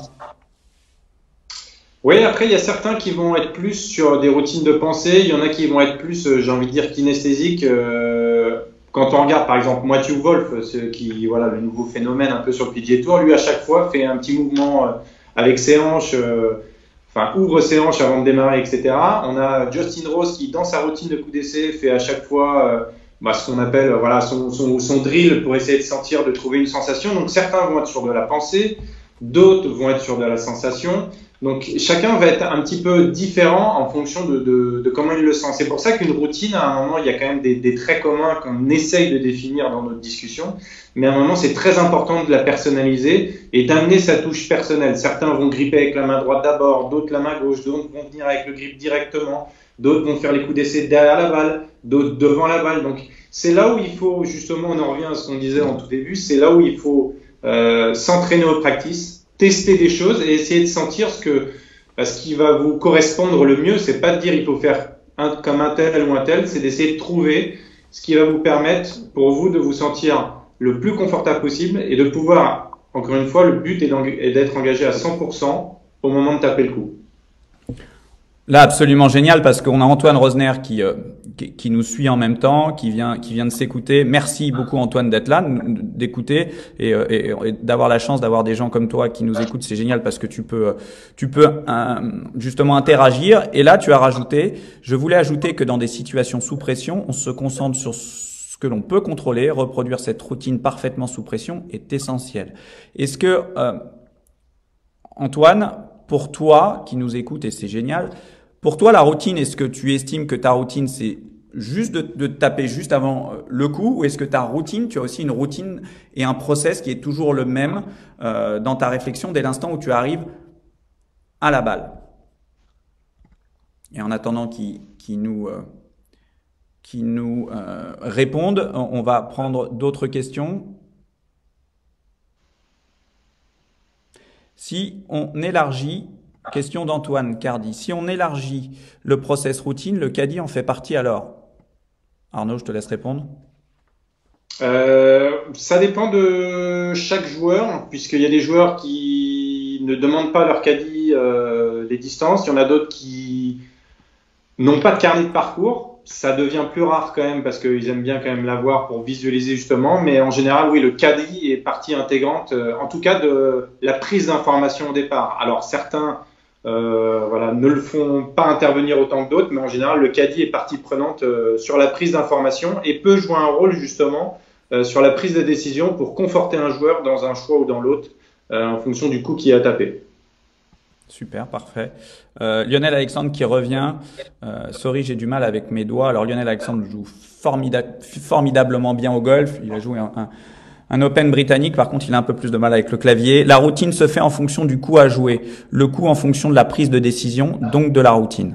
Oui, après, il y a certains qui vont être plus sur des routines de pensée. Il y en a qui vont être plus, j'ai envie de dire, kinesthésiques. Quand on regarde, par exemple, Matthew Wolff, voilà, le nouveau phénomène un peu sur le PGA Tour, lui, à chaque fois, fait un petit mouvement avec ses hanches, ouvre ses hanches avant de démarrer, etc. On a Justin Rose qui, dans sa routine de coup d'essai, fait à chaque fois ce qu'on appelle son drill pour essayer de sentir, de trouver une sensation. Donc certains vont être sur de la pensée, d'autres vont être sur de la sensation. Donc chacun va être un petit peu différent en fonction de comment il le sent. C'est pour ça qu'une routine, à un moment, il y a quand même des traits communs qu'on essaye de définir dans notre discussion. Mais à un moment, c'est très important de la personnaliser et d'amener sa touche personnelle. Certains vont gripper avec la main droite d'abord, d'autres la main gauche, d'autres vont venir avec le grip directement, d'autres vont faire les coups d'essai derrière la balle, d'autres devant la balle. Donc c'est là où il faut, justement, on en revient à ce qu'on disait en tout début, c'est là où il faut s'entraîner au practice, tester des choses et essayer de sentir ce qui va vous correspondre le mieux. C'est pas de dire il faut faire comme un tel ou un tel, c'est d'essayer de trouver ce qui va vous permettre pour vous de vous sentir le plus confortable possible et de pouvoir, encore une fois, le but est d'être engagé à 100% au moment de taper le coup. Là, absolument génial parce qu'on a Antoine Rosner qui nous suit en même temps, qui vient de s'écouter. Merci beaucoup Antoine d'être là, d'écouter et d'avoir la chance d'avoir des gens comme toi qui nous écoutent. C'est génial parce que tu peux justement interagir. Et là, tu as rajouté, je voulais ajouter que dans des situations sous pression, on se concentre sur ce que l'on peut contrôler. Reproduire cette routine parfaitement sous pression est essentiel. Est-ce que Antoine, pour toi qui nous écoute, et c'est génial, pour toi la routine, est-ce que tu estimes que ta routine c'est juste de taper juste avant le coup, ou est-ce que ta routine, tu as aussi une routine et un process qui est toujours le même dans ta réflexion dès l'instant où tu arrives à la balle? Et en attendant qu'ils nous répondent, on va prendre d'autres questions. Si on élargit, question d'Antoine Cardi, si on élargit le process routine, le caddie en fait partie alors? Arnaud, je te laisse répondre. Ça dépend de chaque joueur, puisqu'il y a des joueurs qui ne demandent pas à leur caddie les distances, il y en a d'autres qui n'ont pas de carnet de parcours. Ça devient plus rare quand même parce qu'ils aiment bien quand même l'avoir pour visualiser justement. Mais en général, oui, le caddie est partie intégrante, en tout cas de la prise d'information au départ. Alors certains ne le font pas intervenir autant que d'autres, mais en général, le caddie est partie prenante sur la prise d'information et peut jouer un rôle justement sur la prise de décision pour conforter un joueur dans un choix ou dans l'autre en fonction du coup qui a tapé. Super, parfait. Lionel Alexandre qui revient. Sorry, j'ai du mal avec mes doigts. Alors Lionel Alexandre joue formidablement bien au golf. Il a joué un Open britannique. Par contre, il a un peu plus de mal avec le clavier. La routine se fait en fonction du coup à jouer. Le coup en fonction de la prise de décision, donc de la routine.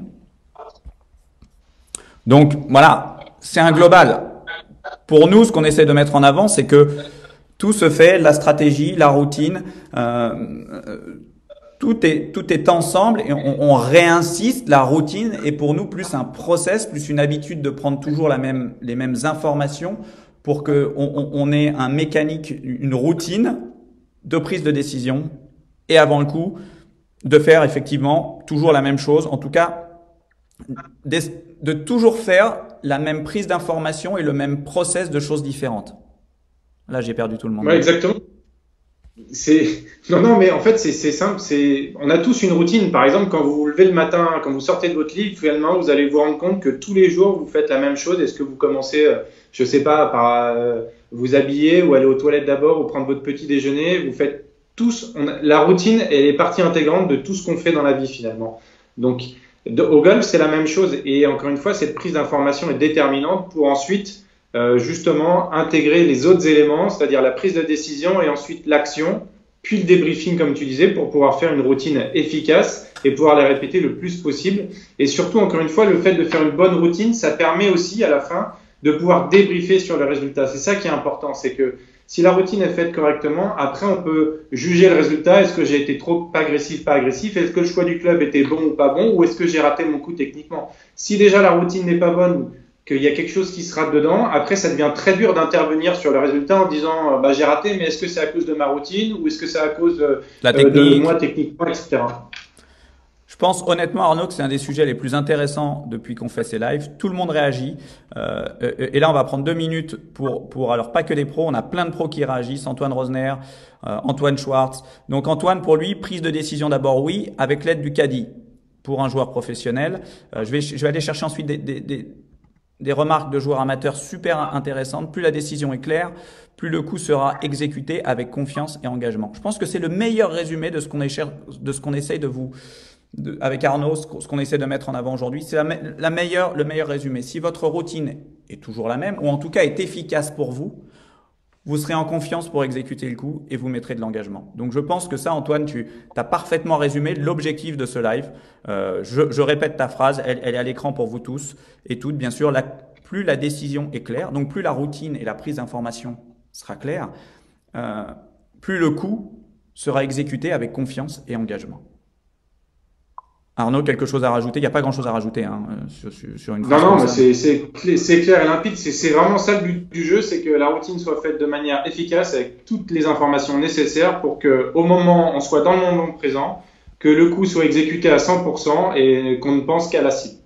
Donc voilà, c'est un global. Pour nous, ce qu'on essaie de mettre en avant, c'est que tout se fait, la stratégie, la routine, tout est ensemble et on réinsiste. La routine est pour nous plus un process, plus une habitude de prendre toujours les mêmes informations pour que on ait un mécanique, une routine de prise de décision et avant le coup de faire effectivement toujours la même chose. En tout cas, de toujours faire la même prise d'information et le même process de choses différentes. Là, j'ai perdu tout le monde. Ouais, exactement. Non, mais en fait, c'est simple. On a tous une routine. Par exemple, quand vous vous levez le matin, quand vous sortez de votre lit, finalement, vous allez vous rendre compte que tous les jours, vous faites la même chose. Est-ce que vous commencez, je sais pas, par vous habiller ou aller aux toilettes d'abord ou prendre votre petit déjeuner? Vous faites tous. La routine, elle est partie intégrante de tout ce qu'on fait dans la vie finalement. Donc, au golf, c'est la même chose. Et encore une fois, cette prise d'information est déterminante pour ensuite justement intégrer les autres éléments, c'est-à-dire la prise de décision et ensuite l'action, puis le débriefing comme tu disais pour pouvoir faire une routine efficace et pouvoir la répéter le plus possible. Et surtout, encore une fois, le fait de faire une bonne routine, ça permet aussi à la fin de pouvoir débriefer sur le résultat. C'est ça qui est important, c'est que si la routine est faite correctement, après on peut juger le résultat. Est-ce que j'ai été trop agressif, pas agressif? Est-ce que le choix du club était bon ou pas bon? Ou est-ce que j'ai raté mon coup techniquement? Si déjà la routine n'est pas bonne, qu'il y a quelque chose qui se rate dedans, après ça devient très dur d'intervenir sur le résultat en disant j'ai raté, mais est-ce que c'est à cause de ma routine ou est-ce que c'est à cause de moi techniquement, etc. Je pense honnêtement, Arnaud, que c'est un des sujets les plus intéressants depuis qu'on fait ces lives. Tout le monde réagit. Et là, on va prendre 2 minutes pour alors pas que des pros, on a plein de pros qui réagissent. Antoine Rosner, Antoine Schwartz. Donc Antoine, pour lui, prise de décision d'abord, oui, avec l'aide du caddie pour un joueur professionnel. Je vais aller chercher ensuite des remarques de joueurs amateurs super intéressantes. Plus la décision est claire, plus le coup sera exécuté avec confiance et engagement. Je pense que c'est le meilleur résumé de ce qu'on essaye avec Arnaud, ce qu'on essaie de mettre en avant aujourd'hui. C'est le meilleur résumé. Si votre routine est toujours la même, ou en tout cas est efficace pour vous, vous serez en confiance pour exécuter le coup et vous mettrez de l'engagement. Donc je pense que ça, Antoine, tu as parfaitement résumé l'objectif de ce live. Je répète ta phrase, elle est à l'écran pour vous tous et toutes. Bien sûr, plus la décision est claire, donc plus la routine et la prise d'information sera claire, plus le coup sera exécuté avec confiance et engagement. Arnaud, quelque chose à rajouter? Il n'y a pas grand-chose à rajouter sur une phrase. Non, mais c'est clair et limpide. C'est vraiment ça le but du jeu, c'est que la routine soit faite de manière efficace avec toutes les informations nécessaires pour que, au moment, on soit dans le moment présent, que le coup soit exécuté à 100% et qu'on ne pense qu'à la cible.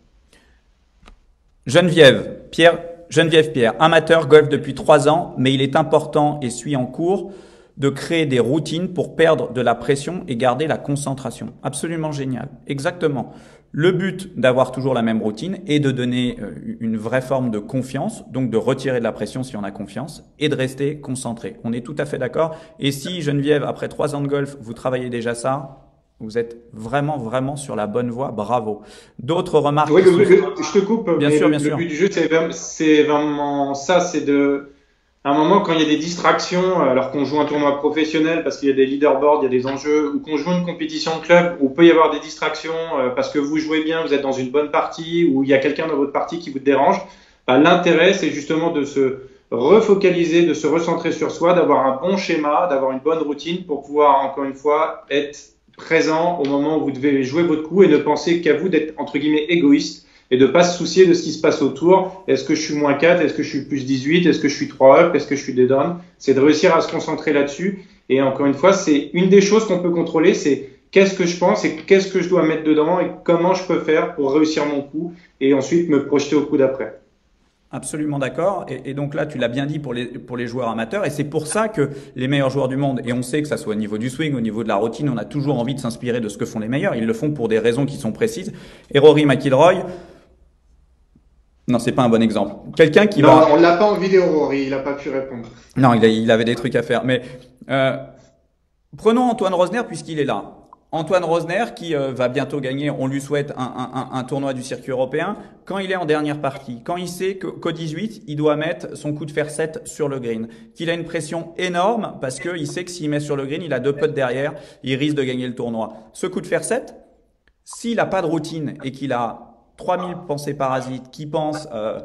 Geneviève Pierre, amateur golf depuis 3 ans, mais il est important et suit en cours de créer des routines pour perdre de la pression et garder la concentration. Absolument génial. Exactement. Le but d'avoir toujours la même routine est de donner une vraie forme de confiance, donc de retirer de la pression si on a confiance et de rester concentré. On est tout à fait d'accord. Et si, Geneviève, après 3 ans de golf, vous travaillez déjà ça, vous êtes vraiment, vraiment sur la bonne voie. Bravo. D'autres remarques? Oui, je te coupe. Bien sûr. Le but du jeu, c'est vraiment ça, c'est à un moment, quand il y a des distractions, alors qu'on joue un tournoi professionnel parce qu'il y a des leaderboards, il y a des enjeux, ou qu'on joue une compétition de club où il peut y avoir des distractions parce que vous jouez bien, vous êtes dans une bonne partie, ou il y a quelqu'un dans votre partie qui vous dérange, l'intérêt, c'est justement de se refocaliser, de se recentrer sur soi, d'avoir un bon schéma, d'avoir une bonne routine pour pouvoir, encore une fois, être présent au moment où vous devez jouer votre coup et ne penser qu'à vous, d'être, entre guillemets, égoïste et de pas se soucier de ce qui se passe autour. Est-ce que je suis moins 4? Est-ce que je suis plus 18? Est-ce que je suis 3 up? Est-ce que je suis des down? C'est de réussir à se concentrer là-dessus. Et encore une fois, c'est une des choses qu'on peut contrôler, c'est qu'est-ce que je pense et qu'est-ce que je dois mettre dedans et comment je peux faire pour réussir mon coup et ensuite me projeter au coup d'après. Absolument d'accord. Et donc là, tu l'as bien dit pour les joueurs amateurs. Et c'est pour ça que les meilleurs joueurs du monde, et on sait que ça soit au niveau du swing, au niveau de la routine, on a toujours envie de s'inspirer de ce que font les meilleurs. Ils le font pour des raisons qui sont précises. Et Rory McIlroy, non, c'est pas un bon exemple. Quelqu'un qui non, on l'a pas en vidéo, Rory. Il a pas pu répondre. Non, il avait des trucs à faire. Mais prenons Antoine Rosner puisqu'il est là. Antoine Rosner qui va bientôt gagner, on lui souhaite un tournoi du circuit européen. Quand il est en dernière partie, quand il sait qu'au 18, il doit mettre son coup de fer 7 sur le green, qu'il a une pression énorme parce qu'il sait que s'il met sur le green, il a 2 putts derrière, il risque de gagner le tournoi. Ce coup de fer 7, s'il n'a pas de routine et qu'il a 3000 pensées parasites, qui pensent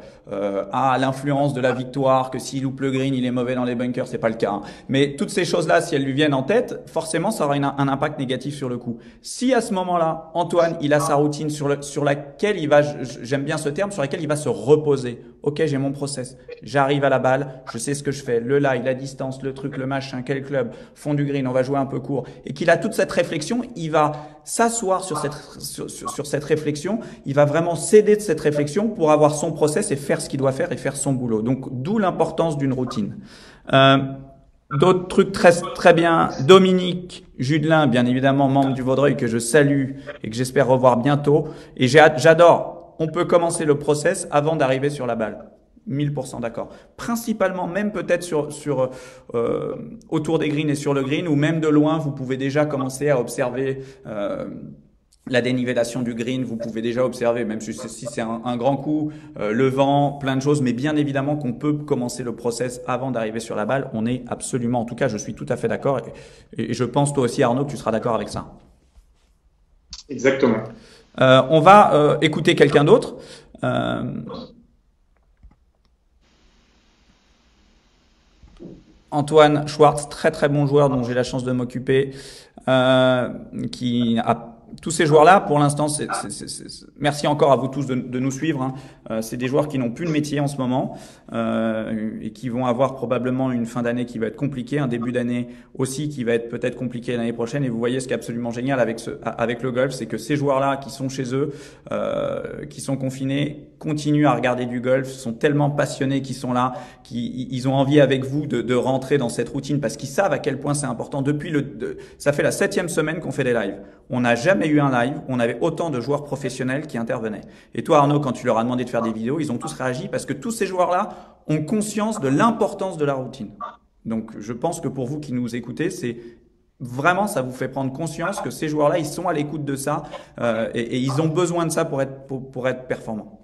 à l'influence de la victoire, que s'il loupe le green, il est mauvais dans les bunkers, c'est pas le cas. Hein. Mais toutes ces choses-là, si elles lui viennent en tête, forcément, ça aura un impact négatif sur le coup. Si à ce moment-là, Antoine, il a sa routine sur laquelle il va, j'aime bien ce terme, sur laquelle il va se reposer. Ok, j'ai mon process, j'arrive à la balle, je sais ce que je fais, le lie, la distance, le truc, le machin, quel club, fond du green, on va jouer un peu court. Et qu'il a toute cette réflexion, il va s'asseoir sur cette réflexion, il va vraiment céder de cette réflexion pour avoir son process et faire ce qu'il doit faire et faire son boulot. Donc, d'où l'importance d'une routine. D'autres trucs très bien. Dominique Judelin, bien évidemment, membre du Vaudreuil que je salue et que j'espère revoir bientôt. Et j'adore. On peut commencer le process avant d'arriver sur la balle. 1000% d'accord. Principalement, même peut-être autour des greens et sur le green, ou même de loin, vous pouvez déjà commencer à observer la dénivellation du green. Vous pouvez déjà observer, même si c'est un grand coup, le vent, plein de choses. Mais bien évidemment qu'on peut commencer le process avant d'arriver sur la balle. On est absolument, en tout cas, je suis tout à fait d'accord. Et je pense toi aussi, Arnaud, que tu seras d'accord avec ça. Exactement. On va écouter quelqu'un d'autre. Antoine Schwartz, très très bon joueur dont j'ai la chance de m'occuper, qui a tous ces joueurs-là, pour l'instant, merci encore à vous tous de nous suivre. Hein. C'est des joueurs qui n'ont plus de métier en ce moment et qui vont avoir probablement une fin d'année qui va être compliquée, un début d'année aussi qui va être peut-être compliqué l'année prochaine. Et vous voyez ce qui est absolument génial avec le golf, c'est que ces joueurs-là qui sont chez eux, qui sont confinés, continuent à regarder du golf, sont tellement passionnés qu'ils sont là, ils ont envie avec vous de rentrer dans cette routine parce qu'ils savent à quel point c'est important. Ça fait la 7e semaine qu'on fait des lives. On n'a jamais eu un live où on avait autant de joueurs professionnels qui intervenaient. Et toi, Arnaud, quand tu leur as demandé de faire des vidéos, ils ont tous réagi parce que tous ces joueurs-là ont conscience de l'importance de la routine. Donc, je pense que pour vous qui nous écoutez, c'est vraiment, ça vous fait prendre conscience que ces joueurs-là, ils sont à l'écoute de ça et ils ont besoin de ça pour être performants.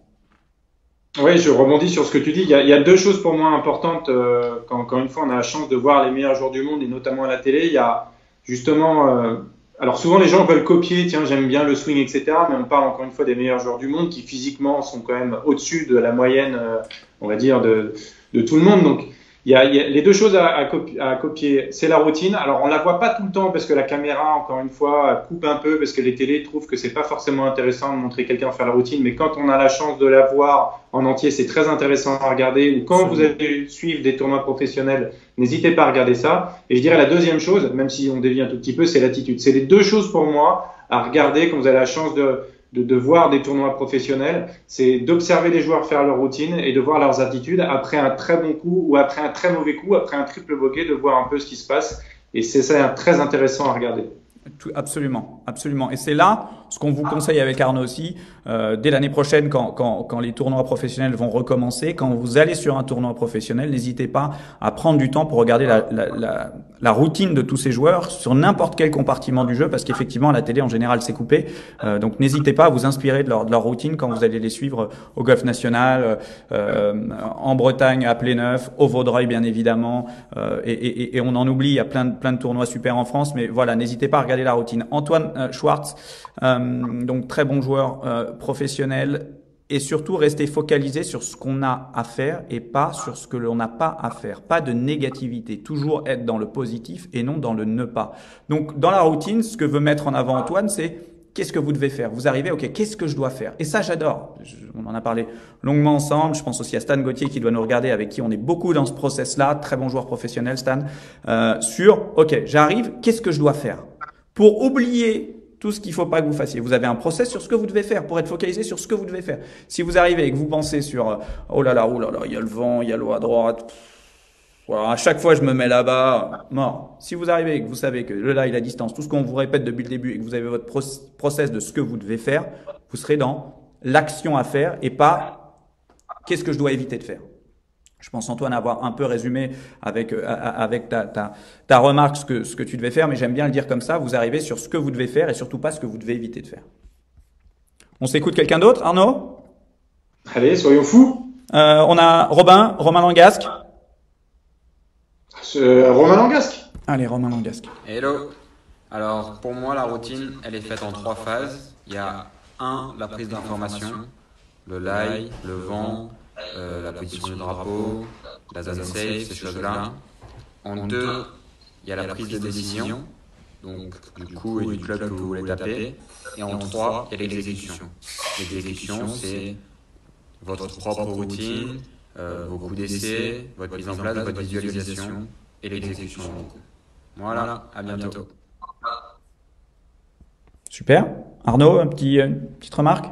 Oui, je rebondis sur ce que tu dis. Il y a 2 choses pour moi importantes quand, encore une fois, on a la chance de voir les meilleurs joueurs du monde et notamment à la télé. Il y a justement... alors souvent les gens veulent copier, tiens j'aime bien le swing, etc. Mais on parle encore une fois des meilleurs joueurs du monde qui physiquement sont quand même au-dessus de la moyenne, on va dire, de tout le monde. Donc il y a les 2 choses à copier, c'est la routine. Alors on la voit pas tout le temps parce que la caméra, encore une fois, coupe un peu parce que les télés trouvent que c'est pas forcément intéressant de montrer quelqu'un faire la routine. Mais quand on a la chance de la voir en entier, c'est très intéressant à regarder. Ou quand vous allez suivre des tournois professionnels, n'hésitez pas à regarder ça. Et je dirais la deuxième chose, même si on dévie un tout petit peu, c'est l'attitude. C'est les 2 choses pour moi à regarder quand vous avez la chance de voir des tournois professionnels. C'est d'observer les joueurs faire leur routine et de voir leurs attitudes après un très bon coup ou après un très mauvais coup, après un triple bogey, de voir un peu ce qui se passe. Et c'est ça très intéressant à regarder. Absolument, absolument. Et c'est là ce qu'on vous conseille avec Arnaud aussi, dès l'année prochaine, quand les tournois professionnels vont recommencer, quand vous allez sur un tournoi professionnel, n'hésitez pas à prendre du temps pour regarder la routine de tous ces joueurs sur n'importe quel compartiment du jeu, parce qu'effectivement, à la télé, en général, c'est coupé. Donc, n'hésitez pas à vous inspirer de leur routine quand vous allez les suivre au Golf National, en Bretagne, à Pléneuf, au Vaudreuil, bien évidemment, et on en oublie, il y a plein de tournois super en France, mais voilà, n'hésitez pas à regarder la routine. Antoine Schwartz, donc très bon joueur professionnel, et surtout rester focalisé sur ce qu'on a à faire et pas sur ce que l'on n'a pas à faire. Pas de négativité, toujours être dans le positif et non dans le ne pas. Donc dans la routine, ce que veut mettre en avant Antoine, c'est qu'est-ce que vous devez faire. Vous arrivez, ok, qu'est-ce que je dois faire? Et ça, j'adore. On en a parlé longuement ensemble. Je pense aussi à Stan Gauthier qui doit nous regarder, avec qui on est beaucoup dans ce process-là. Très bon joueur professionnel, Stan. Ok, j'arrive, qu'est-ce que je dois faire? pour oublier tout ce qu'il faut pas que vous fassiez. Vous avez un process sur ce que vous devez faire pour être focalisé sur ce que vous devez faire. Si vous arrivez et que vous pensez sur oh là là, il y a le vent, il y a l'eau à droite, voilà, à chaque fois je me mets là-bas, mort. Si vous arrivez et que vous savez que le là et la distance, tout ce qu'on vous répète depuis le début et que vous avez votre process de ce que vous devez faire, vous serez dans l'action à faire et pas qu'est-ce que je dois éviter de faire. Je pense, Antoine, avoir un peu résumé avec ta remarque ce que tu devais faire, mais j'aime bien le dire comme ça. Vous arrivez sur ce que vous devez faire et surtout pas ce que vous devez éviter de faire. On s'écoute quelqu'un d'autre, Arnaud? Allez, soyons fous. On a Romain Langasque. Romain Langasque. Allez, Romain Langasque. Hello. Alors, pour moi, la routine, elle est faite en 3 phases. Il y a 1, la prise d'information, le lie, le vent, la position du drapeau, la zone safe, ces choses-là. En 2, il y a la prise de décision, donc du coup et du club que vous voulez taper. Et en 3, il y a l'exécution. L'exécution, c'est votre propre routine, vos coups d'essai, votre mise en place, votre visualisation et l'exécution. Voilà, à bientôt. Super. Arnaud, une petite remarque?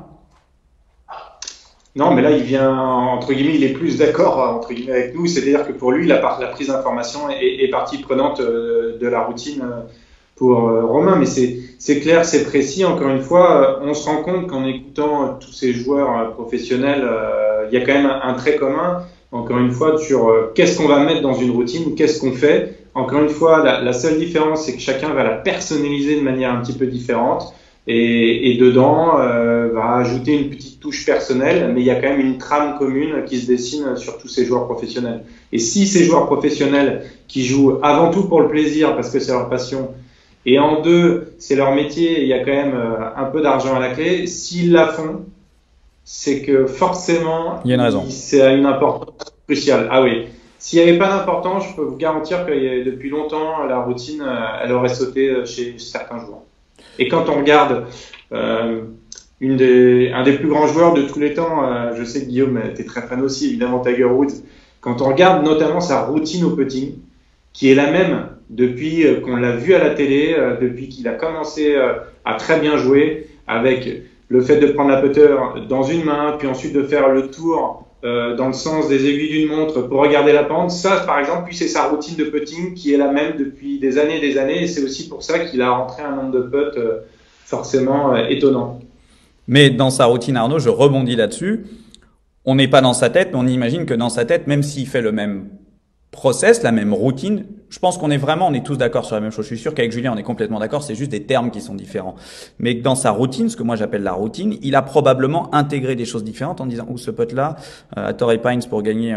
Non, mais là, il vient, entre guillemets, il est plus d'accord, entre guillemets, avec nous. C'est-à-dire que pour lui, la prise d'information est partie prenante de la routine pour Romain. Mais c'est clair, c'est précis. Encore une fois, on se rend compte qu'en écoutant tous ces joueurs professionnels, il y a quand même un trait commun, encore une fois, sur qu'est-ce qu'on va mettre dans une routine, qu'est-ce qu'on fait. Encore une fois, la seule différence, c'est que chacun va la personnaliser de manière un petit peu différente. Et dedans, va ajouter une petite touche personnelle, mais il y a quand même une trame commune qui se dessine sur tous ces joueurs professionnels. Et si ces joueurs professionnels qui jouent avant tout pour le plaisir, parce que c'est leur passion, et en 2, c'est leur métier, et il y a quand même un peu d'argent à la clé, s'ils la font, c'est que forcément, il y a une raison. C'est à une importance cruciale. Ah oui. S'il n'y avait pas d'importance, je peux vous garantir que depuis longtemps, la routine, elle aurait sauté chez certains joueurs. Et quand on regarde un des plus grands joueurs de tous les temps, je sais que Guillaume était très fan aussi, évidemment Tiger Woods, quand on regarde notamment sa routine au putting, qui est la même depuis qu'on l'a vu à la télé, depuis qu'il a commencé à très bien jouer, avec le fait de prendre la putter dans une main, puis ensuite de faire le tour dans le sens des aiguilles d'une montre pour regarder la pente. Ça, par exemple, puis c'est sa routine de putting qui est la même depuis des années, et c'est aussi pour ça qu'il a rentré un nombre de putts forcément étonnant. Mais dans sa routine, Arnaud, je rebondis là-dessus. On n'est pas dans sa tête, mais on imagine que dans sa tête, même s'il fait le même process, la même routine, je pense qu'on est tous d'accord sur la même chose. Je suis sûr qu'avec Julien, on est complètement d'accord. C'est juste des termes qui sont différents. Mais dans sa routine, ce que moi j'appelle la routine, il a probablement intégré des choses différentes en disant, ce pote-là, à Torrey Pines pour gagner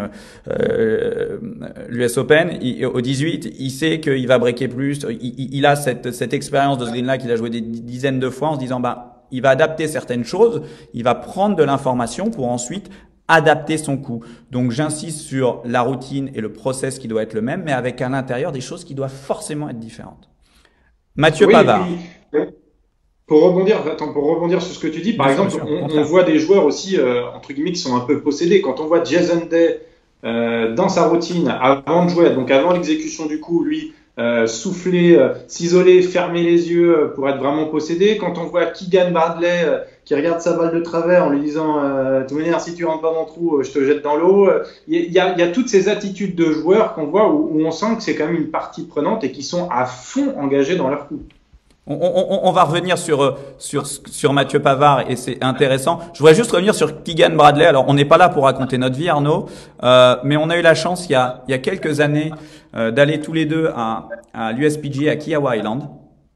l'US Open, au 18, il sait qu'il va breaker plus. Il a cette expérience de ce green-là qu'il a joué des dizaines de fois en se disant, il va adapter certaines choses, il va prendre de l'information pour ensuite adapter son coup. Donc j'insiste sur la routine et le process qui doit être le même, mais avec à l'intérieur des choses qui doivent forcément être différentes. Mathieu Pavard. Pour rebondir sur ce que tu dis, par exemple, on voit des joueurs aussi, entre guillemets, qui sont un peu possédés. Quand on voit Jason Day dans sa routine, avant de jouer, donc avant l'exécution du coup, lui, souffler, s'isoler, fermer les yeux pour être vraiment possédé. Quand on voit Keegan Bradley qui regarde sa balle de travers en lui disant de toute manière, si tu rentres pas dans le trou, je te jette dans l'eau. Il y a toutes ces attitudes de joueurs qu'on voit où on sent que c'est quand même une partie prenante et qui sont à fond engagés dans leur coup. On va revenir sur Mathieu Pavard et c'est intéressant. Je voudrais juste revenir sur Keegan Bradley. Alors, on n'est pas là pour raconter notre vie, Arnaud, mais on a eu la chance il y a quelques années d'aller tous les deux à l'USPGA à Kiawah Island.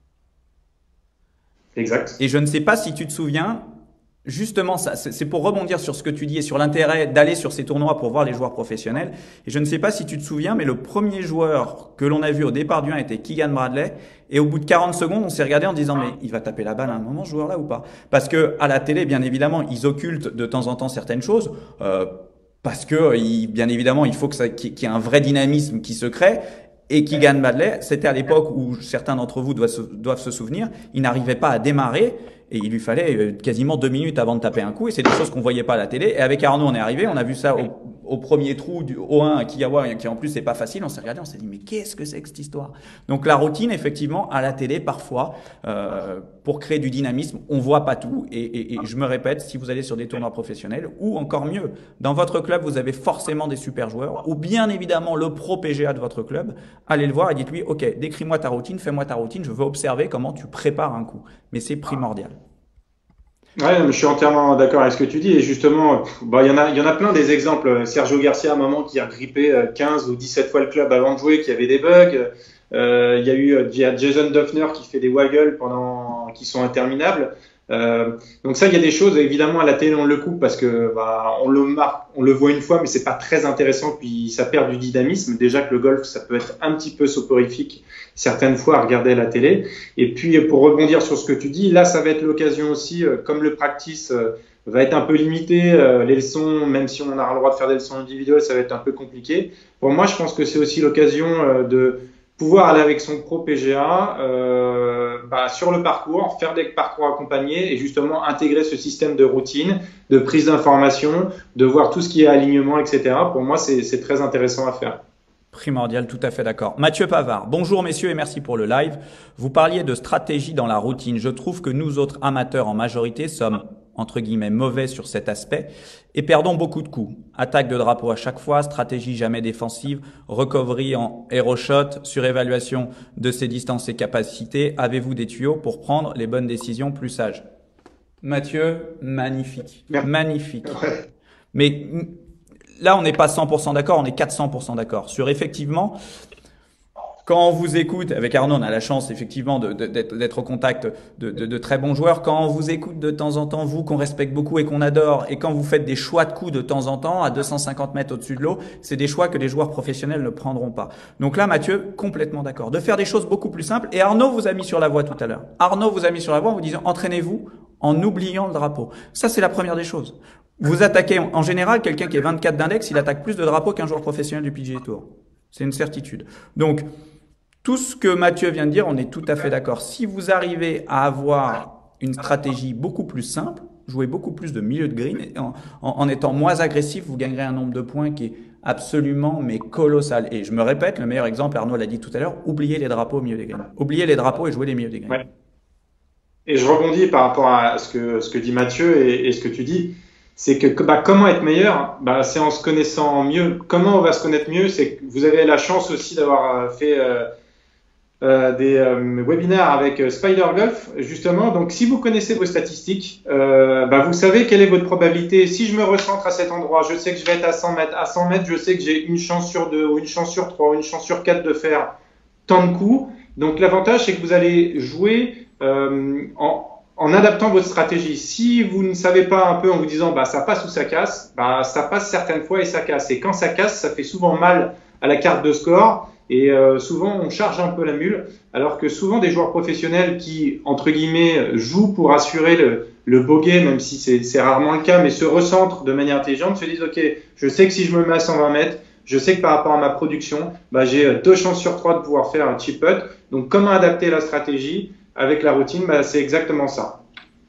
Exact. Et je ne sais pas si tu te souviens, justement, ça, c'est pour rebondir sur ce que tu dis et sur l'intérêt d'aller sur ces tournois pour voir les joueurs professionnels. Et je ne sais pas si tu te souviens, mais le premier joueur que l'on a vu au départ du 1 était Keegan Bradley. Et au bout de 40 secondes, on s'est regardé en disant, mais il va taper la balle à un moment, ce joueur-là, ou pas? Parce que à la télé, bien évidemment, ils occultent de temps en temps certaines choses, parce que, bien évidemment, il faut qu'il y ait un vrai dynamisme qui se crée. Et Keegan Bradley, c'était à l'époque où certains d'entre vous doivent se souvenir, il n'arrivait pas à démarrer et il lui fallait quasiment 2 minutes avant de taper un coup et c'est des choses qu'on voyait pas à la télé. Et avec Arnaud, on est arrivé, on a vu ça au premier trou du O1 à Kiawa, qui en plus c'est pas facile, on s'est regardé, on s'est dit mais qu'est-ce que c'est que cette histoire? Donc la routine, effectivement, à la télé, parfois, pour créer du dynamisme, on voit pas tout. Et je me répète, si vous allez sur des tournois professionnels, ou encore mieux, dans votre club, vous avez forcément des super joueurs, ou bien évidemment le pro PGA de votre club, allez le voir et dites-lui, ok, décris-moi ta routine, fais-moi ta routine, je veux observer comment tu prépares un coup. Mais c'est primordial. Ouais, je suis entièrement d'accord avec ce que tu dis. Et justement, bah, il y en a plein des exemples. Sergio Garcia, à un moment, qui a grippé 15 ou 17 fois le club avant de jouer, qui avait des bugs. Il y a Jason Dufner qui fait des waggles qui sont interminables. Donc ça, il y a des choses, évidemment, à la télé, on le coupe parce que on le marque, on le voit une fois, mais c'est pas très intéressant, puis ça perd du dynamisme. Déjà que le golf, ça peut être un petit peu soporifique certaines fois à regarder à la télé. Et puis, pour rebondir sur ce que tu dis, là, ça va être l'occasion aussi, comme le practice va être un peu limité, les leçons, même si on a le droit de faire des leçons individuelles, ça va être un peu compliqué. Pour moi, je pense que c'est aussi l'occasion de pouvoir aller avec son pro PGA sur le parcours, faire des parcours accompagnés et justement intégrer ce système de routine, de prise d'information, de voir tout ce qui est alignement, etc. Pour moi, c'est très intéressant à faire. Primordial, tout à fait d'accord. Mathieu Pavard, bonjour messieurs et merci pour le live. Vous parliez de stratégie dans la routine. Je trouve que nous autres amateurs en majorité sommes entre guillemets mauvais sur cet aspect et perdons beaucoup de coups. Attaque de drapeau à chaque fois, stratégie jamais défensive, recovery en hero shot, surévaluation de ses distances et capacités. Avez-vous des tuyaux pour prendre les bonnes décisions plus sages? Mathieu, magnifique. Merci. Magnifique. Ouais. Mais là, on n'est pas 100% d'accord, on est 400% d'accord sur effectivement, quand on vous écoute, avec Arnaud, on a la chance effectivement d'être au contact de très bons joueurs. Quand on vous écoute de temps en temps, vous qu'on respecte beaucoup et qu'on adore, et quand vous faites des choix de coups de temps en temps à 250 mètres au-dessus de l'eau, c'est des choix que les joueurs professionnels ne prendront pas. Donc là, Mathieu, complètement d'accord. De faire des choses beaucoup plus simples. Et Arnaud vous a mis sur la voie tout à l'heure. Arnaud vous a mis sur la voie en vous disant entraînez-vous en oubliant le drapeau. Ça, c'est la première des choses. Vous attaquez, en général, quelqu'un qui est 24 d'index, il attaque plus de drapeaux qu'un joueur professionnel du PGA Tour. C'est une certitude. Donc, tout ce que Mathieu vient de dire, on est tout à fait d'accord. Si vous arrivez à avoir une stratégie beaucoup plus simple, jouer beaucoup plus de milieu de green, en étant moins agressif, vous gagnerez un nombre de points qui est absolument mais colossal. Et je me répète, le meilleur exemple, Arnaud l'a dit tout à l'heure, oubliez les drapeaux au milieu des greens. Oubliez les drapeaux et jouez les milieux des greens. Ouais. Et je rebondis par rapport à ce que dit Mathieu et ce que tu dis. C'est que comment être meilleur, c'est en se connaissant mieux. Comment on va se connaître mieux? C'est que vous avez la chance aussi d'avoir fait des webinaires avec Spider Golf, justement. Donc, si vous connaissez vos statistiques, vous savez quelle est votre probabilité. Si je me recentre à cet endroit, je sais que je vais être à 100 mètres. À 100 mètres, je sais que j'ai une chance sur 2 ou une chance sur 3 ou une chance sur 4 de faire tant de coups. Donc, l'avantage, c'est que vous allez jouer en adaptant votre stratégie. Si vous ne savez pas un peu en vous disant ça passe ou ça casse, ça passe certaines fois et ça casse. Et quand ça casse, ça fait souvent mal à la carte de score et souvent on charge un peu la mule. Alors que souvent des joueurs professionnels qui, entre guillemets, jouent pour assurer le bogey, même si c'est rarement le cas, mais se recentrent de manière intelligente, se disent ok, je sais que si je me mets à 120 mètres, je sais que par rapport à ma production, j'ai 2 chances sur 3 de pouvoir faire un chip putt. Donc comment adapter la stratégie avec la routine, c'est exactement ça.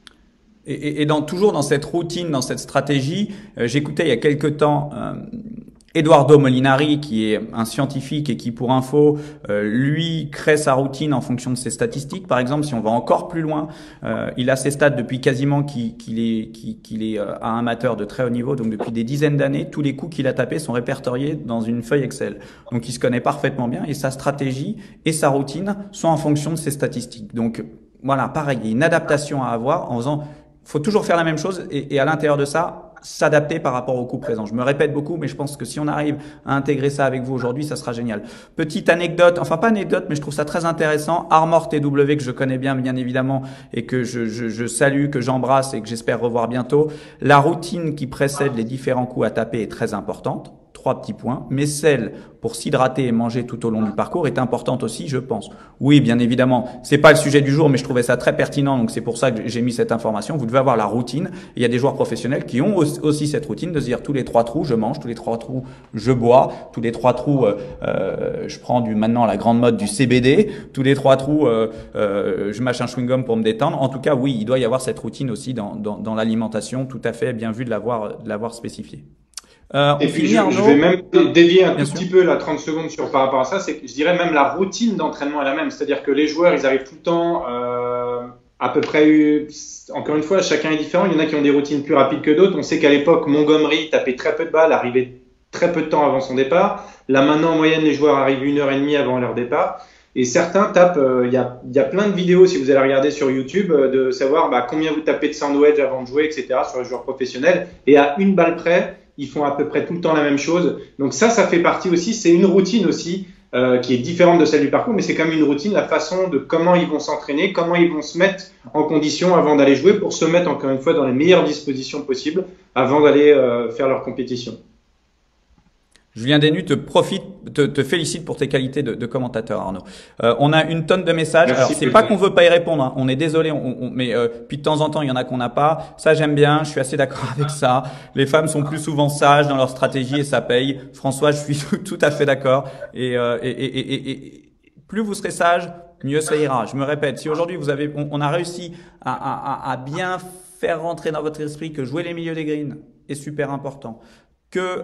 Et toujours dans cette routine, dans cette stratégie, j'écoutais il y a quelque temps Eduardo Molinari, qui est un scientifique et qui, pour info, lui crée sa routine en fonction de ses statistiques. Par exemple, si on va encore plus loin, il a ses stats depuis quasiment qu'il est un amateur de très haut niveau, donc depuis des dizaines d'années, tous les coups qu'il a tapés sont répertoriés dans une feuille Excel. Donc il se connaît parfaitement bien et sa stratégie et sa routine sont en fonction de ses statistiques. Donc voilà, pareil, il y a une adaptation à avoir en faisant, faut toujours faire la même chose et à l'intérieur de ça, s'adapter par rapport au coup présent. Je me répète beaucoup, mais je pense que si on arrive à intégrer ça avec vous aujourd'hui, ça sera génial. Petite anecdote, enfin pas anecdote, mais je trouve ça très intéressant. Armor TW, que je connais bien évidemment, et que je salue, que j'embrasse et que j'espère revoir bientôt. La routine qui précède les différents coups à taper est très importante. 3 petits points, mais celle pour s'hydrater et manger tout au long du parcours est importante aussi, je pense. Oui, bien évidemment, c'est pas le sujet du jour, mais je trouvais ça très pertinent, donc c'est pour ça que j'ai mis cette information. Vous devez avoir la routine. Il y a des joueurs professionnels qui ont aussi cette routine de se dire tous les 3 trous, je mange, tous les 3 trous, je bois, tous les 3 trous, je prends maintenant la grande mode du CBD, tous les 3 trous, je mâche un chewing-gum pour me détendre. En tout cas, oui, il doit y avoir cette routine aussi dans l'alimentation, tout à fait bien vu de l'avoir spécifié. Et On puis finit, je vais Arnaud. même dévier un Bien tout sûr. petit peu la 30 secondes par rapport à ça, c'est que je dirais même la routine d'entraînement est la même. C'est-à-dire que les joueurs, ils arrivent tout le temps à peu près, encore une fois, chacun est différent. Il y en a qui ont des routines plus rapides que d'autres. On sait qu'à l'époque, Montgomery tapait très peu de balles, arrivait très peu de temps avant son départ. Là maintenant, en moyenne, les joueurs arrivent 1 heure et demie avant leur départ. Et certains tapent, il y a plein de vidéos, si vous allez regarder sur YouTube, de savoir combien vous tapez de sandwich avant de jouer, etc., sur les joueurs professionnels. Et à une balle près, ils font à peu près tout le temps la même chose. Donc ça fait partie aussi, c'est une routine aussi qui est différente de celle du parcours, mais c'est quand même une routine, la façon de comment ils vont s'entraîner, comment ils vont se mettre en condition avant d'aller jouer pour se mettre encore une fois dans les meilleures dispositions possibles avant d'aller faire leur compétition. Julien Desnus te félicite pour tes qualités de commentateur, Arnaud. On a une tonne de messages. Merci, Alors, c'est pas qu'on veut pas y répondre, hein. On est désolé, mais puis de temps en temps, il y en a qu'on n'a pas. Ça, j'aime bien. Je suis assez d'accord avec ça. Les femmes sont plus souvent sages dans leur stratégie et ça paye. François, je suis tout à fait d'accord. Et plus vous serez sage, mieux ça ira. Je me répète, si aujourd'hui on a réussi à bien faire rentrer dans votre esprit que jouer les milieux des greens est super important, que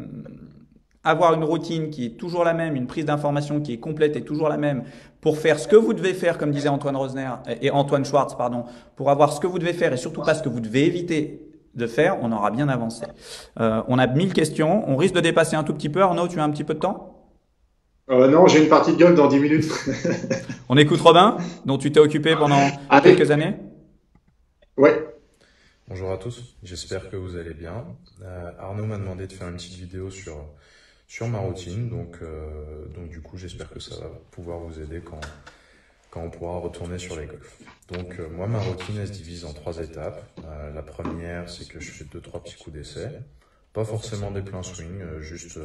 avoir une routine qui est toujours la même, une prise d'information qui est complète et toujours la même pour faire ce que vous devez faire, comme disait Antoine Rosner et Antoine Schwartz, pardon, pour avoir ce que vous devez faire et surtout pas ce que vous devez éviter de faire, on aura bien avancé. On a 1000 questions, on risque de dépasser un tout petit peu. Arnaud, tu as un petit peu de temps? Non, j'ai une partie de golf dans 10 minutes. On écoute Robin, dont tu t'es occupé pendant quelques années. Ouais. Bonjour à tous, j'espère que vous allez bien. Arnaud m'a demandé de faire une petite vidéo sur ma routine, donc du coup j'espère que ça va pouvoir vous aider quand on pourra retourner sur les golfs. Donc moi ma routine elle se divise en 3 étapes. La première c'est que je fais 2-3 petits coups d'essai, pas forcément des pleins swing, juste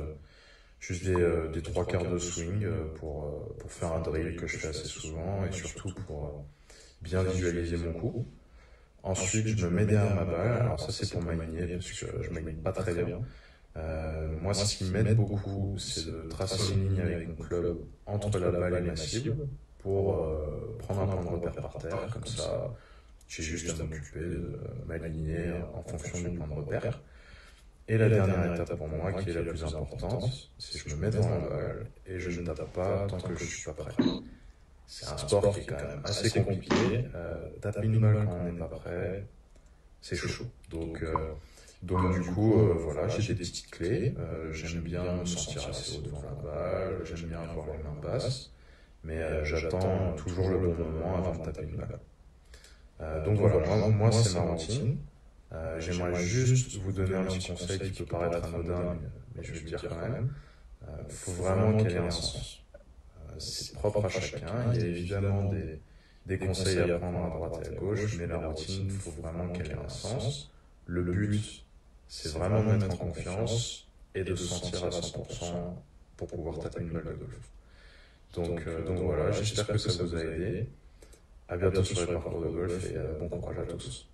des 3/4 de swing pour faire un drill que je fais assez souvent et surtout pour bien visualiser mon coup. Ensuite, je me mets derrière ma balle. Alors ça, c'est pour m'aligner parce que je m'aligne pas très bien. Moi, ce qui m'aide beaucoup, c'est de tracer une ligne avec mon club entre la balle et ma cible pour prendre un point de repère par terre. Comme ça, j'ai juste à m'occuper de m'aligner en fonction du point de repère. Et la dernière étape pour moi, qui est la plus importante, c'est que je me mets devant la balle et je ne tape pas tant que je suis pas prêt. C'est un sport qui est quand même assez compliqué. Taper une balle quand on n'est pas prêt, c'est chaud. Donc du coup, voilà, j'ai des petites clés. J'aime bien me sentir assez haut devant la balle. J'aime bien avoir les mains basses. Mais j'attends toujours le bon moment avant de taper une balle. Donc voilà, moi c'est ma routine. J'aimerais juste vous donner un petit conseil qui peut paraître anodin, mais je vais le dire quand même. Faut vraiment qu'elle ait un sens. C'est propre à chacun. Il y a évidemment des conseils à prendre à droite et à gauche, mais la routine, il faut vraiment qu'elle ait un sens. Le but, c'est vraiment de mettre en confiance et de se sentir à 100% pour pouvoir taper une balle de golf. Donc voilà, j'espère que ça vous a aidé. À bientôt sur les parcours de golf et bon courage à tous.